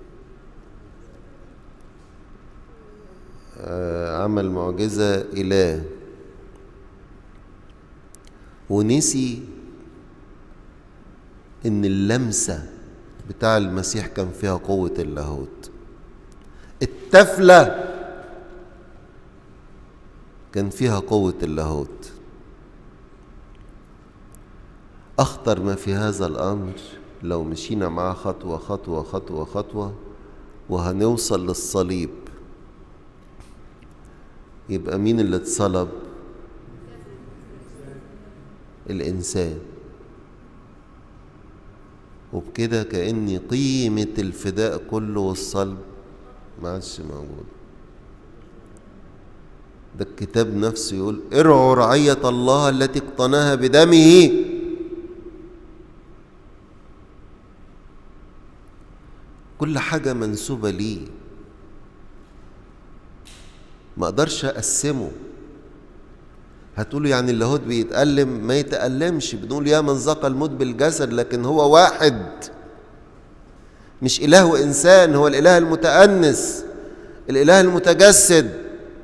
عمل معجزة إله، ونسي إن اللمسة بتاع المسيح كان فيها قوة اللاهوت. التفلة كان فيها قوة اللاهوت. أخطر ما في هذا الأمر لو مشينا معاه خطوة خطوة خطوة خطوة وهنوصل للصليب، يبقى مين اللي اتصلب؟ الإنسان. وبكده كأن قيمة الفداء كله والصلب ما عادش موجود. ده الكتاب نفسه يقول ارعوا رعية الله التي اقتناها بدمه. كل حاجة منسوبة ليه، ما اقدرش اقسمه. هتقولوا يعني اللاهوت بيتألم؟ ما يتألمش، بنقول يا من ذاق الموت بالجسد، لكن هو واحد، مش إله وإنسان، هو الإله المتأنس، الإله المتجسد.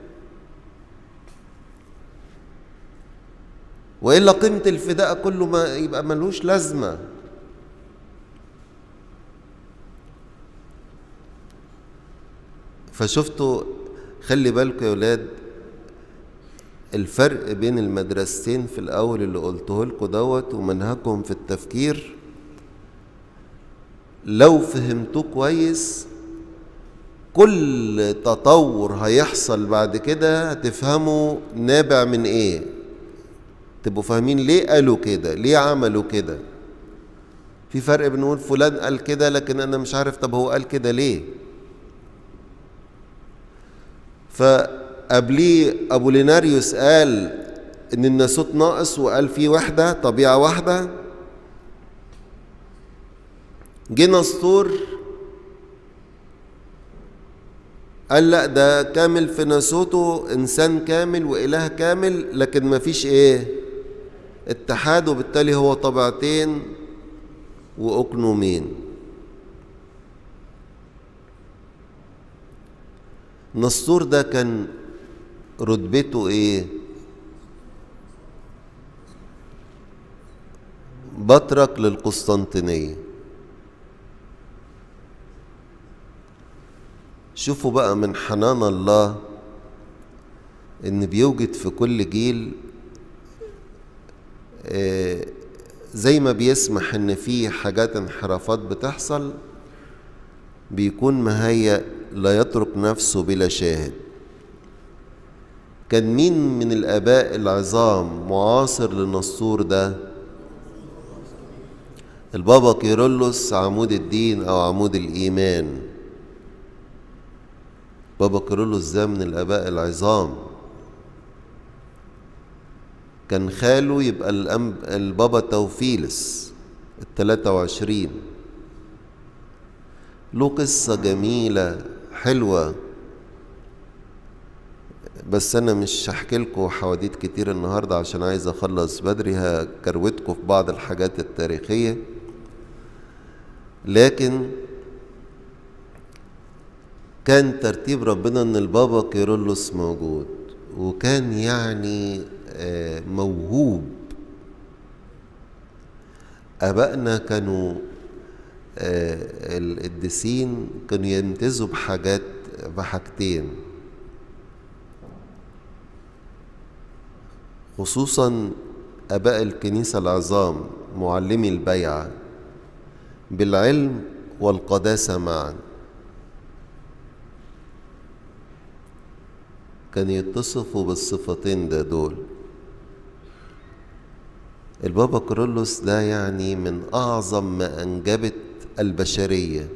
وإلا قيمة الفداء كله ما يبقى ملوش لازمة. فشفتوا، خلي بالكم يا ولاد، الفرق بين المدرستين في الأول اللي قلته لكم دوت ومنهجهم في التفكير، لو فهمتوه كويس كل تطور هيحصل بعد كده هتفهموا نابع من ايه، تبقوا فاهمين ليه قالوا كده، ليه عملوا كده. في فرق بنقول فلان قال كده لكن انا مش عارف طب هو قال كده ليه. فقبليه أبوليناريوس قال إن الناسوت ناقص وقال فيه وحدة، طبيعة واحدة. جه نسطور قال لا، ده كامل في ناسوته، إنسان كامل وإله كامل، لكن ما فيش إيه؟ اتحاد، وبالتالي هو طبيعتين وأقنومين. نسطور ده كان رتبته ايه؟ بطرك للقسطنطينية. شوفوا بقى من حنان الله ان بيوجد في كل جيل زي ما بيسمح ان في حاجات انحرافات بتحصل، بيكون مهيأ لا يترك نفسه بلا شاهد. كان مين من الآباء العظام معاصر للنسطور ده؟ البابا كيرلس عمود الدين أو عمود الإيمان. بابا كيرلس ده من الآباء العظام، كان خاله يبقى البابا توفيلس 23. له قصة جميلة حلوة، بس أنا مش هحكي لكم حواديت كتير النهاردة عشان عايز أخلص بدري، هكروتكم في بعض الحاجات التاريخية. لكن كان ترتيب ربنا إن البابا كيرلس موجود، وكان يعني موهوب. آبائنا كانوا القديسين كانوا يمتازوا بحاجتين، خصوصا آباء الكنيسة العظام معلمي البيعة، بالعلم والقداسة معا. كان يتصفوا بالصفتين دول. البابا كيرلس ده يعني من أعظم ما أنجبت البشرية،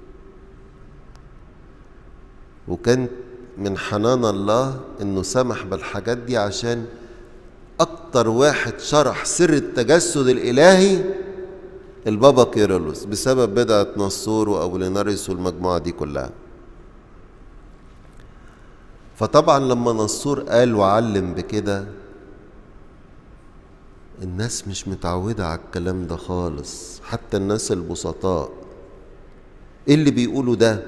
وكان من حنان الله إنه سمح بالحاجات دي عشان أكتر واحد شرح سر التجسد الإلهي البابا كيرلس، بسبب بدعة نصور وأوليناريوس والمجموعة دي كلها. فطبعا لما نصور قال وعلم بكده، الناس مش متعودة على الكلام ده خالص، حتى الناس البسطاء. ايه اللي بيقولوا ده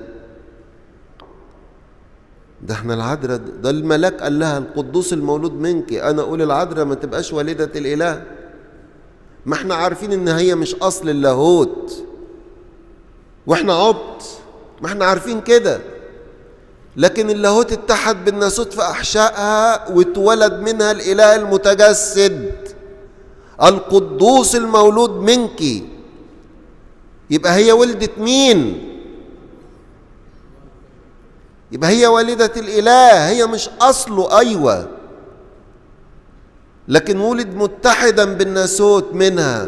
احنا العذراء، ده الملاك قال لها القدوس المولود منك. انا اقول العذراء ما تبقاش والدة الاله؟ ما احنا عارفين ان هي مش اصل اللاهوت، واحنا عبط، ما احنا عارفين كده. لكن اللاهوت اتحد بالناسوت في احشائها، واتولد منها الاله المتجسد القدوس المولود منك. يبقى هي ولدت مين؟ يبقى هي والدة الإله، هي مش أصله. أيوة، لكن ولد متحدا بالناسوت منها.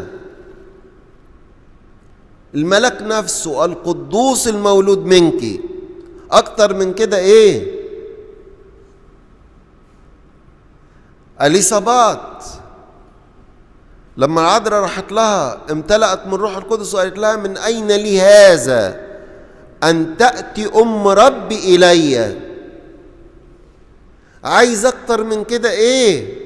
الملك نفسه القدوس المولود منك. أكتر من كده إيه؟ إليصابات لما العذراء راحت لها امتلأت من روح القدس وقالت لها من أين لي هذا أن تأتي أم ربي إلي؟ عايز أكتر من كده إيه؟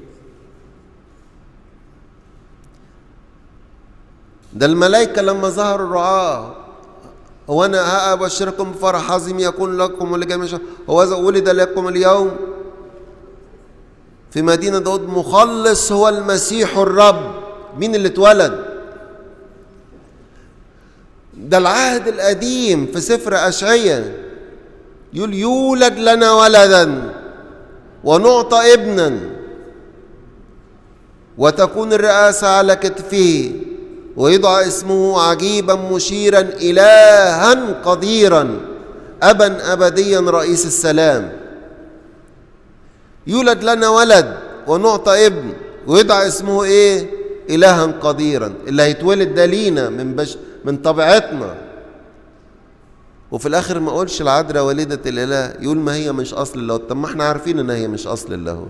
ده الملائكة لما ظهروا الرعاة، هو أنا أبشركم بفرح عظيم يكون لكم ولجميع الشعوب، هو ولد لكم اليوم في مدينة داود مخلص، هو المسيح الرب. مين اللي اتولد؟ ده العهد القديم في سفر أشعياء يقول يولد لنا ولدا ونعطى ابنا وتكون الرئاسة على كتفه ويدعى اسمه عجيبا مشيرا إلها قديرا أبا أبديا رئيس السلام. يولد لنا ولد ونعطى ابن ويدعى اسمه ايه؟ إلها قديرا. اللي هيتولد ده لينا من طبيعتنا. وفي الآخر ما أقولش العذراء والدة الإله، يقول ما هي مش أصل اللاهوت. طب ما احنا عارفين إن هي مش أصل اللاهوت،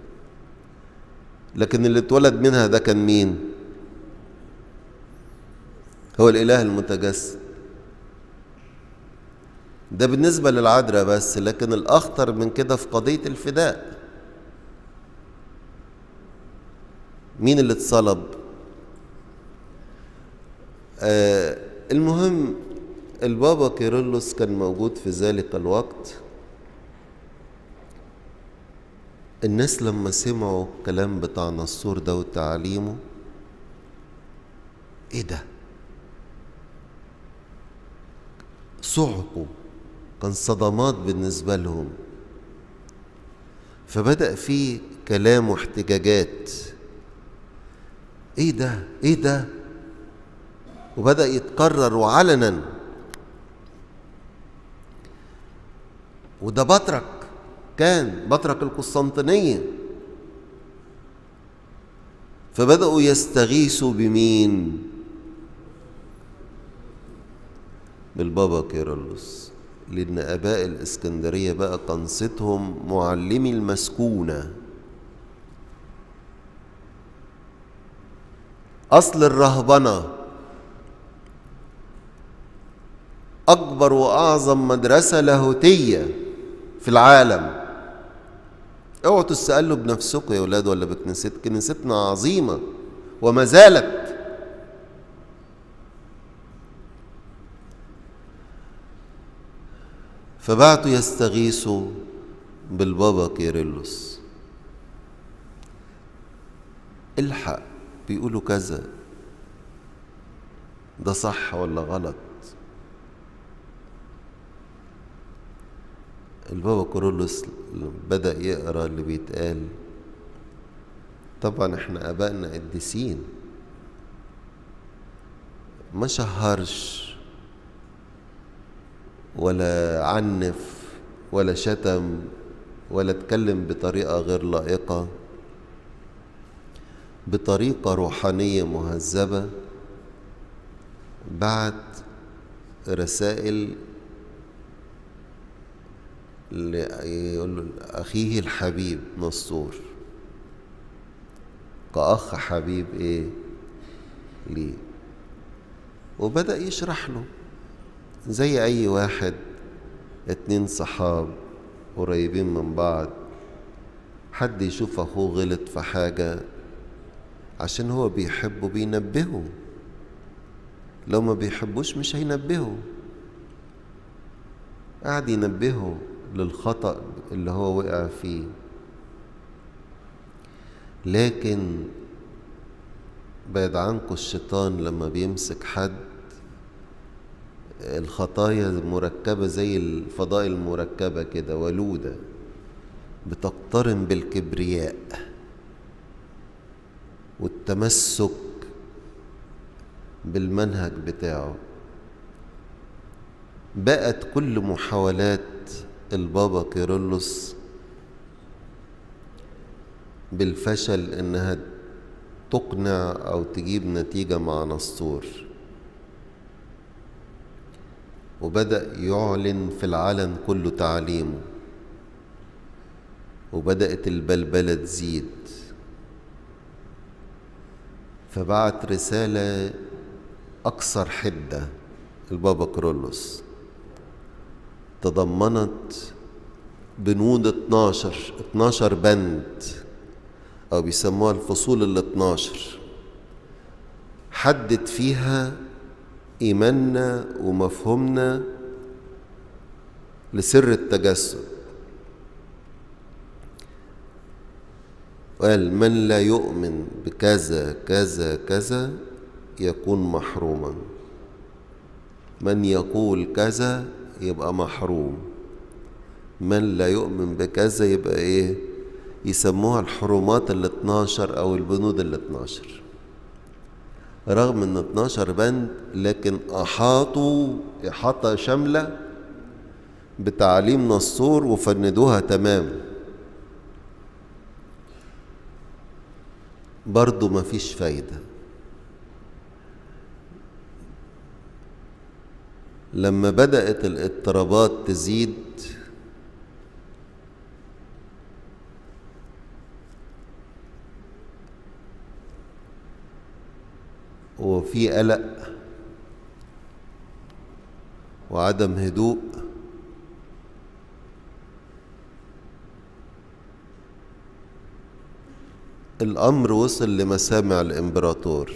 لكن اللي اتولد منها ده كان مين؟ هو الإله المتجسد. ده بالنسبة للعذراء بس، لكن الأخطر من كده في قضية الفداء. مين اللي اتصلب؟ المهم البابا كيرلس كان موجود في ذلك الوقت. الناس لما سمعوا الكلام بتاع نصور ده وتعليمه، ايه ده؟ صعقوا، كان صدمات بالنسبة لهم. فبدأ فيه كلام واحتجاجات، ايه ده؟ ايه ده؟ وبدأ يتكرر وعلنا. وده بطرك، كان بطرك القسطنطينية. فبدأوا يستغيثوا بمين؟ بالبابا كيرلس، لأن آباء الإسكندرية بقى قنصتهم معلمي المسكونة. أصل الرهبنة أكبر وأعظم مدرسة لاهوتية في العالم. اوعوا تسألوا بنفسكم يا أولاد ولا بكنيستنا. كنيستنا عظيمة وما زالت. فبعتوا يستغيثوا بالبابا كيرلس، الحق بيقولوا كذا، ده صح ولا غلط؟ البابا كيرلس بدأ يقرأ اللي بيتقال. طبعا احنا ابائنا قديسين، ما شهرش ولا عنف ولا شتم ولا اتكلم بطريقة غير لائقة، بطريقة روحانية مهذبة. بعت رسائل لأخيه الحبيب نسطور كأخ حبيب ليه، وبدأ يشرح له زي أي واحد، اتنين صحاب قريبين من بعض، حد يشوف أخوه غلط في حاجة عشان هو بيحبه بينبهه، لو ما بيحبوش مش هينبهه. قاعد ينبهه للخطأ اللي هو وقع فيه. لكن بعد عنكم الشيطان لما بيمسك حد، الخطايا مركبة زي الفضائل المركبة كده، ولودة بتقترن بالكبرياء والتمسك بالمنهج بتاعه. بقت كل محاولات البابا كيرلس بالفشل انها تقنع او تجيب نتيجة مع نسطور، وبدأ يعلن في العلن كله تعليمه، وبدأت البلبلة تزيد. فبعت رسالة أكثر حدة البابا كيرلس، تضمنت بنود 12 بند، أو بيسموها الفصول 12، حدد فيها إيماننا ومفهومنا لسر التجسد. قال: من لا يؤمن بكذا كذا كذا يكون محروما، من يقول كذا يبقى محروم، من لا يؤمن بكذا يبقى يسموها الحرمات 12 أو البنود 12. رغم ان 12 بند، لكن أحاطوا إحاطة شاملة بتعليم نسطور وفندوها تمام. برضو مفيش فايدة. لما بدأت الاضطرابات تزيد، وفي قلق وعدم هدوء، الأمر وصل لمسامع الإمبراطور،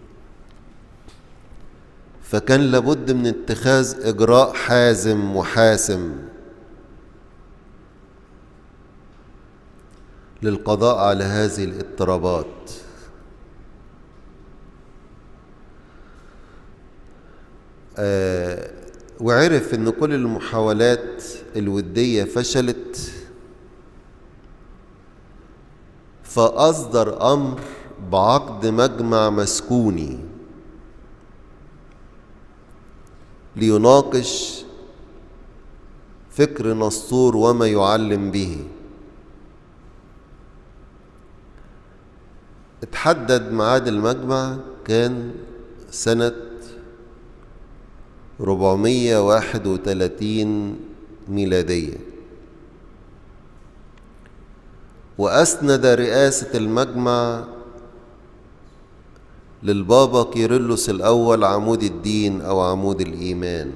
فكان لابد من اتخاذ إجراء حازم وحاسم للقضاء على هذه الاضطرابات. وعرف ان كل المحاولات الودية فشلت، فأصدر أمر بعقد مجمع مسكوني ليناقش فكر نسطور وما يعلم به. اتحدد ميعاد المجمع، كان سنة 431 ميلادية، وأسند رئاسة المجمع للبابا كيرلس الأول عمود الدين أو عمود الإيمان،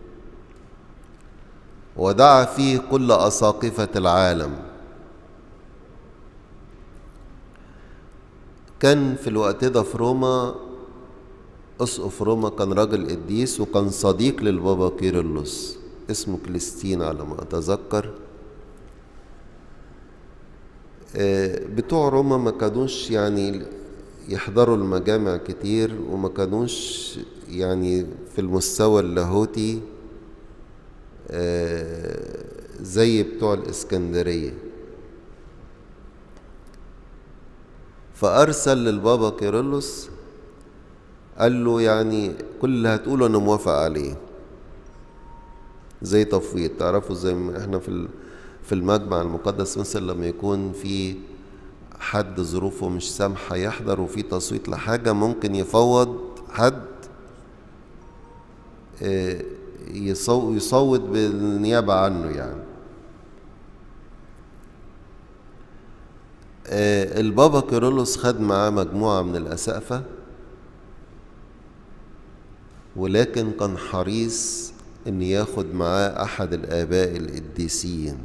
ودعا فيه كل أساقفة العالم. كان في الوقت ده في روما، أسقف روما كان راجل قديس وكان صديق للبابا كيرلس، اسمه كليستين على ما أتذكر. بتوع روما ما كانوش يعني يحضروا المجامع كتير، وما كانوش يعني في المستوى اللاهوتي زي بتوع الإسكندرية. فأرسل للبابا كيرلس قال له يعني كل اللي هتقوله أنا موافق عليه، زي تفويض. تعرفوا زي ما احنا في المجمع المقدس مثلا لما يكون في حد ظروفه مش سامحة يحضر وفي تصويت لحاجة، ممكن يفوض حد يصوت بالنيابة عنه يعني. البابا كيرلس خد معاه مجموعة من الأسقفة، ولكن كان حريص ان ياخد معاه احد الاباء القديسين،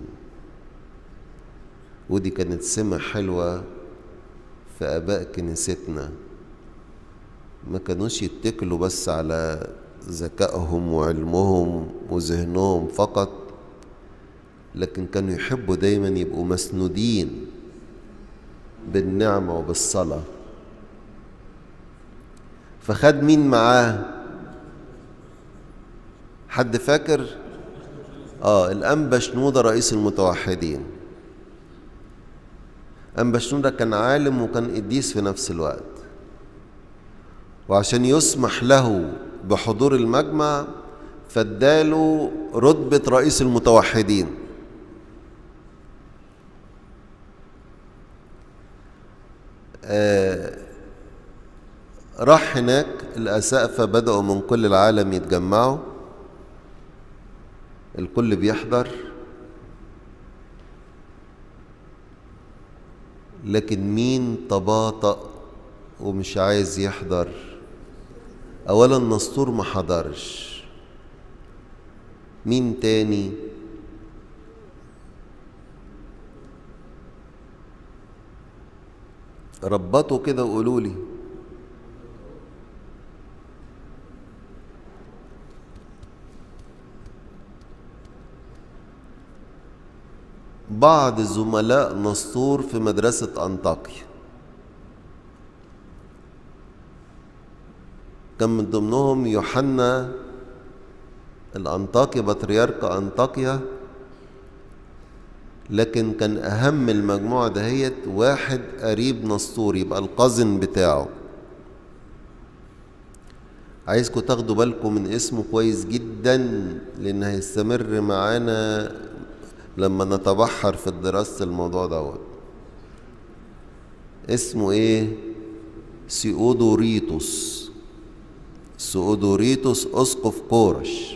ودي كانت سمة حلوة في اباء كنيستنا. ما كانوش يتكلوا بس على ذكائهم وعلمهم وذهنهم فقط، لكن كانوا يحبوا دايما يبقوا مسنودين بالنعمة وبالصلاة. فخد مين معاه؟ حد فاكر؟ الأنبا شنودة رئيس المتوحدين. أنبا شنودة كان عالم وكان قديس في نفس الوقت، وعشان يسمح له بحضور المجمع فاداله رتبة رئيس المتوحدين. راح هناك، الأسقفة بدأوا من كل العالم يتجمعوا، الكل بيحضر، لكن مين تباطأ ومش عايز يحضر؟ أولا نسطور ما حضرش. مين تاني؟ ربطوا كده وقولوا لي. بعض زملاء نسطور في مدرسة أنطاكيا، كان من ضمنهم يوحنا الأنطاكي بطريرك أنطاكيا، لكن كان أهم المجموعة دهيت واحد قريب نسطور، يبقى القزن بتاعه. عايزكم تاخدوا بالكم من اسمه كويس جدا، لأن هيستمر معانا لما نتبحر في دراسة الموضوع دوت. اسمه ايه؟ سيودوريتوس. سيودوريتوس أسقف كورش.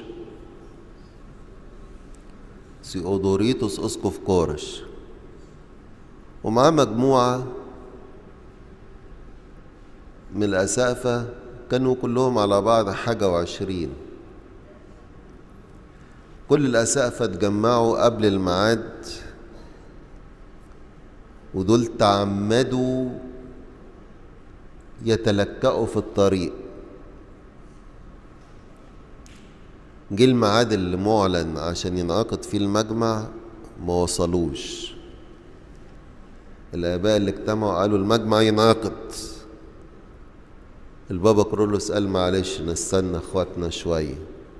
سيودوريتوس أسقف كورش، ومعاه مجموعة من الأسقفة كانوا كلهم على بعض حاجة و20. كل الأسقفة اتجمعوا قبل الميعاد، ودول تعمدوا يتلكأوا في الطريق. جه الميعاد اللي معلن عشان ينعقد فيه المجمع، ما وصلوش. الآباء اللي اجتمعوا قالوا المجمع ينعقد. البابا كيرلس قال معلش نستنى اخواتنا شوية.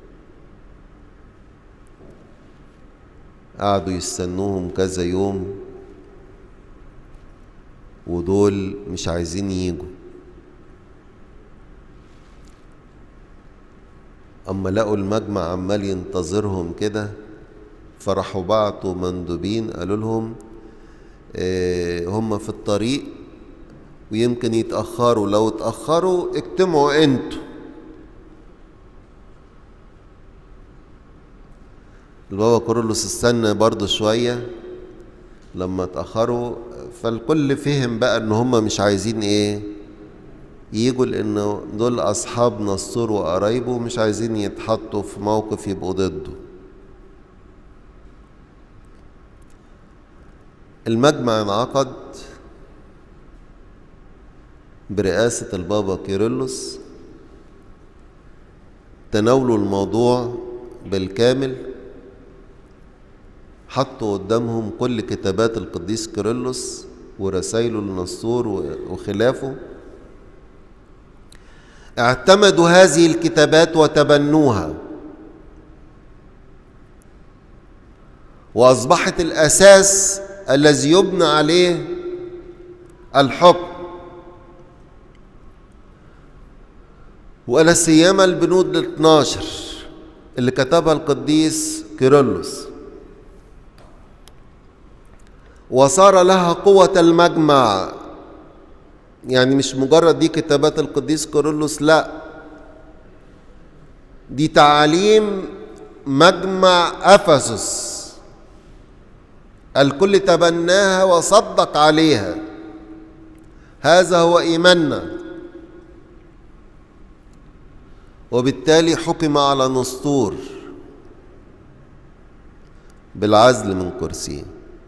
قعدوا يستنوهم كذا يوم، ودول مش عايزين ييجوا. اما لقوا المجمع عمال ينتظرهم كده، فراحوا بعتوا مندوبين قالوا لهم هم في الطريق ويمكن يتأخروا، لو اتأخروا اجتمعوا انتوا. البابا كيرلس استنى برضه شوية لما اتأخروا، فالكل فهم بقى ان هم مش عايزين يجوا، لأنه دول أصحاب نسطور وقرايبه، مش عايزين يتحطوا في موقف يبقوا ضده. المجمع انعقد برئاسة البابا كيرلس، تناولوا الموضوع بالكامل، حطوا قدامهم كل كتابات القديس كيرلس ورسائله للنسطور وخلافه، اعتمدوا هذه الكتابات وتبنوها، وأصبحت الأساس الذي يبنى عليه الحكم، ولا سيما البنود ال12 اللي كتبها القديس كيرلس، وصار لها قوة المجمع. يعني مش مجرد دي كتابات القديس كيرلس، لا، دي تعاليم مجمع أفسس، الكل تبناها وصدق عليها. هذا هو إيماننا، وبالتالي حكم على نسطور بالعزل من كرسيه،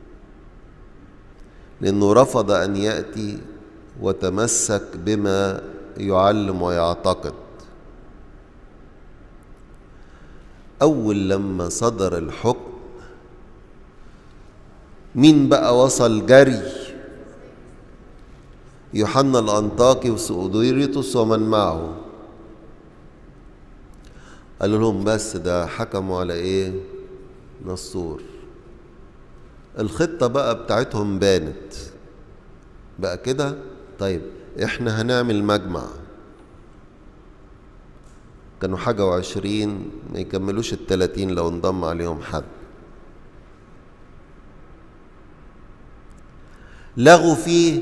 لأنه رفض أن يأتي وتمسك بما يعلم ويعتقد. أول لما صدر الحكم، مين بقى وصل جري؟ يوحنا الأنطاكي وسؤدوريتوس ومن معه. قالوا لهم بس ده حكموا على ايه؟ نسطور. الخطة بقى بتاعتهم بانت بقى كده. طيب احنا هنعمل مجمع، كانوا حاجة و20، ما يكملوش ال30 لو انضم عليهم حد. لغوا فيه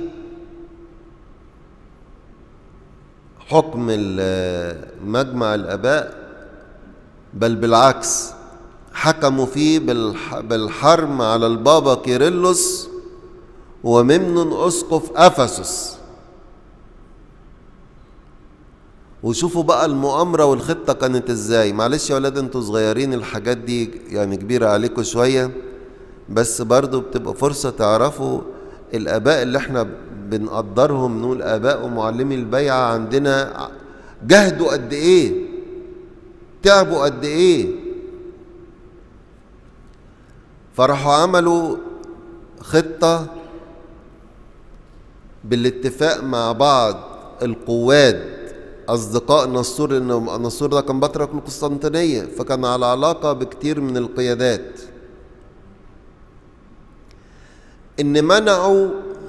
حكم مجمع الآباء، بل بالعكس حكموا فيه بالحرم على البابا كيرلس وممنون أسقف أفسس. وشوفوا بقى المؤامرة والخطة كانت ازاي. معلش يا ولاد انتوا صغيرين، الحاجات دي يعني كبيرة عليكم شوية، بس برضو بتبقى فرصة تعرفوا الآباء اللي احنا بنقدرهم، نقول آباء ومعلمي البيعة عندنا، جهدوا قد ايه، تعبوا قد ايه. فراحوا عملوا خطة بالاتفاق مع بعض القواد أصدقاء نسطور، لأن نسطور ده كان بطرك القسطنطينية، فكان على علاقة بكتير من القيادات، إن منعوا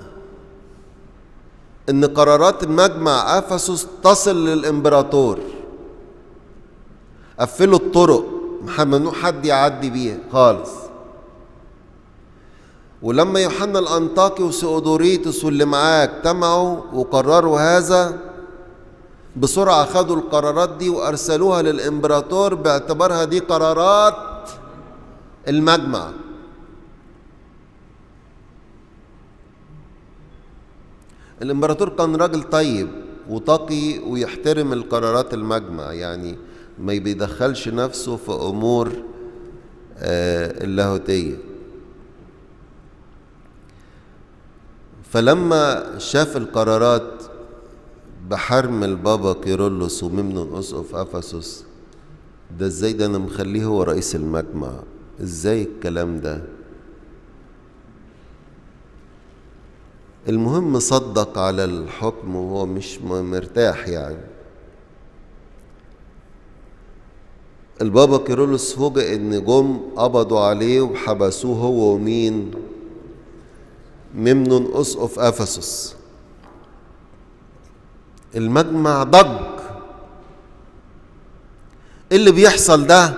إن قرارات مجمع أفسس تصل للإمبراطور. قفلوا الطرق، ممنوع حد يعدي بيها خالص. ولما يوحنا الأنطاكي وسؤدوريتوس واللي معاه اجتمعوا وقرروا هذا، بسرعة خدوا القرارات دي وأرسلوها للإمبراطور باعتبارها دي قرارات المجمع. الإمبراطور كان راجل طيب وتقي ويحترم القرارات المجمع، يعني ما بيدخلش نفسه في أمور اللاهوتية. فلما شاف القرارات بحرم البابا كيرلس وممنون أسقف أفسس، ده ازاي؟ ده انا مخليه هو رئيس المجمع، ازاي الكلام ده؟ المهم صدق على الحكم وهو مش مرتاح. يعني البابا كيرلس فوجئ ان جم قبضوا عليه وحبسوه هو ومين؟ ممنون أسقف أفسس. المجمع ضج، ايه اللي بيحصل ده؟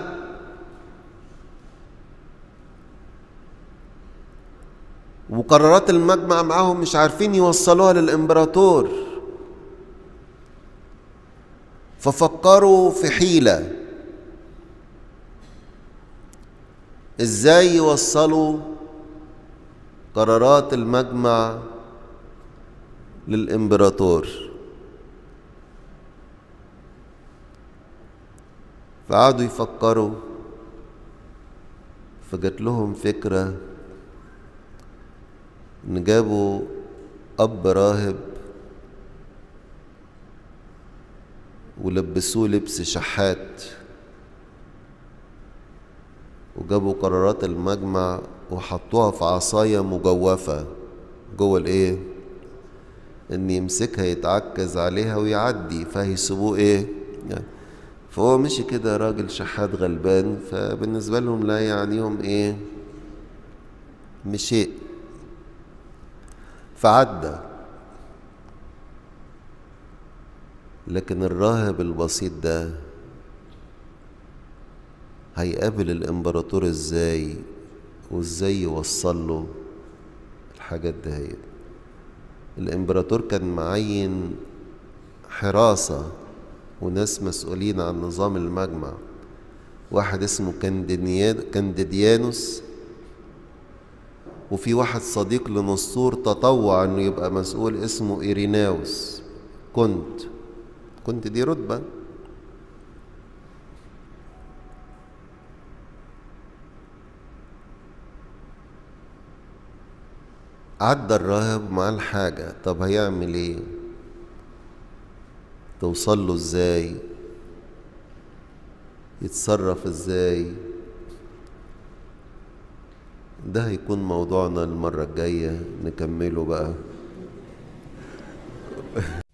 وقرارات المجمع معاهم مش عارفين يوصلوها للإمبراطور، ففكروا في حيلة ازاي يوصلوا قرارات المجمع للإمبراطور. فقعدوا يفكروا، فجت لهم فكرة إن جابوا أب راهب ولبسوه لبس شحات، وجابوا قرارات المجمع وحطوها في عصاية مجوفة جوه الايه، ان يمسكها يتعكز عليها ويعدي، فهيسيبوه ايه يعني. فهو مشي كده راجل شحات غلبان، فبالنسبة لهم لا يعنيهم ايه، مشي فعدى. لكن الراهب البسيط ده هيقابل الامبراطور ازاي، وازاي يوصل له الحاجات دهيت؟ الامبراطور كان معين حراسة وناس مسؤولين عن نظام المجمع، واحد اسمه كنديديانوس، وفي واحد صديق لنسطور تطوع انه يبقى مسؤول اسمه إيريناوس. كنت دي رتبة. عدى الراهب مع الحاجة، طب هيعمل ايه؟ توصل له ازاي؟ يتصرف ازاي؟ ده هيكون موضوعنا المرة الجاية، نكمله بقى.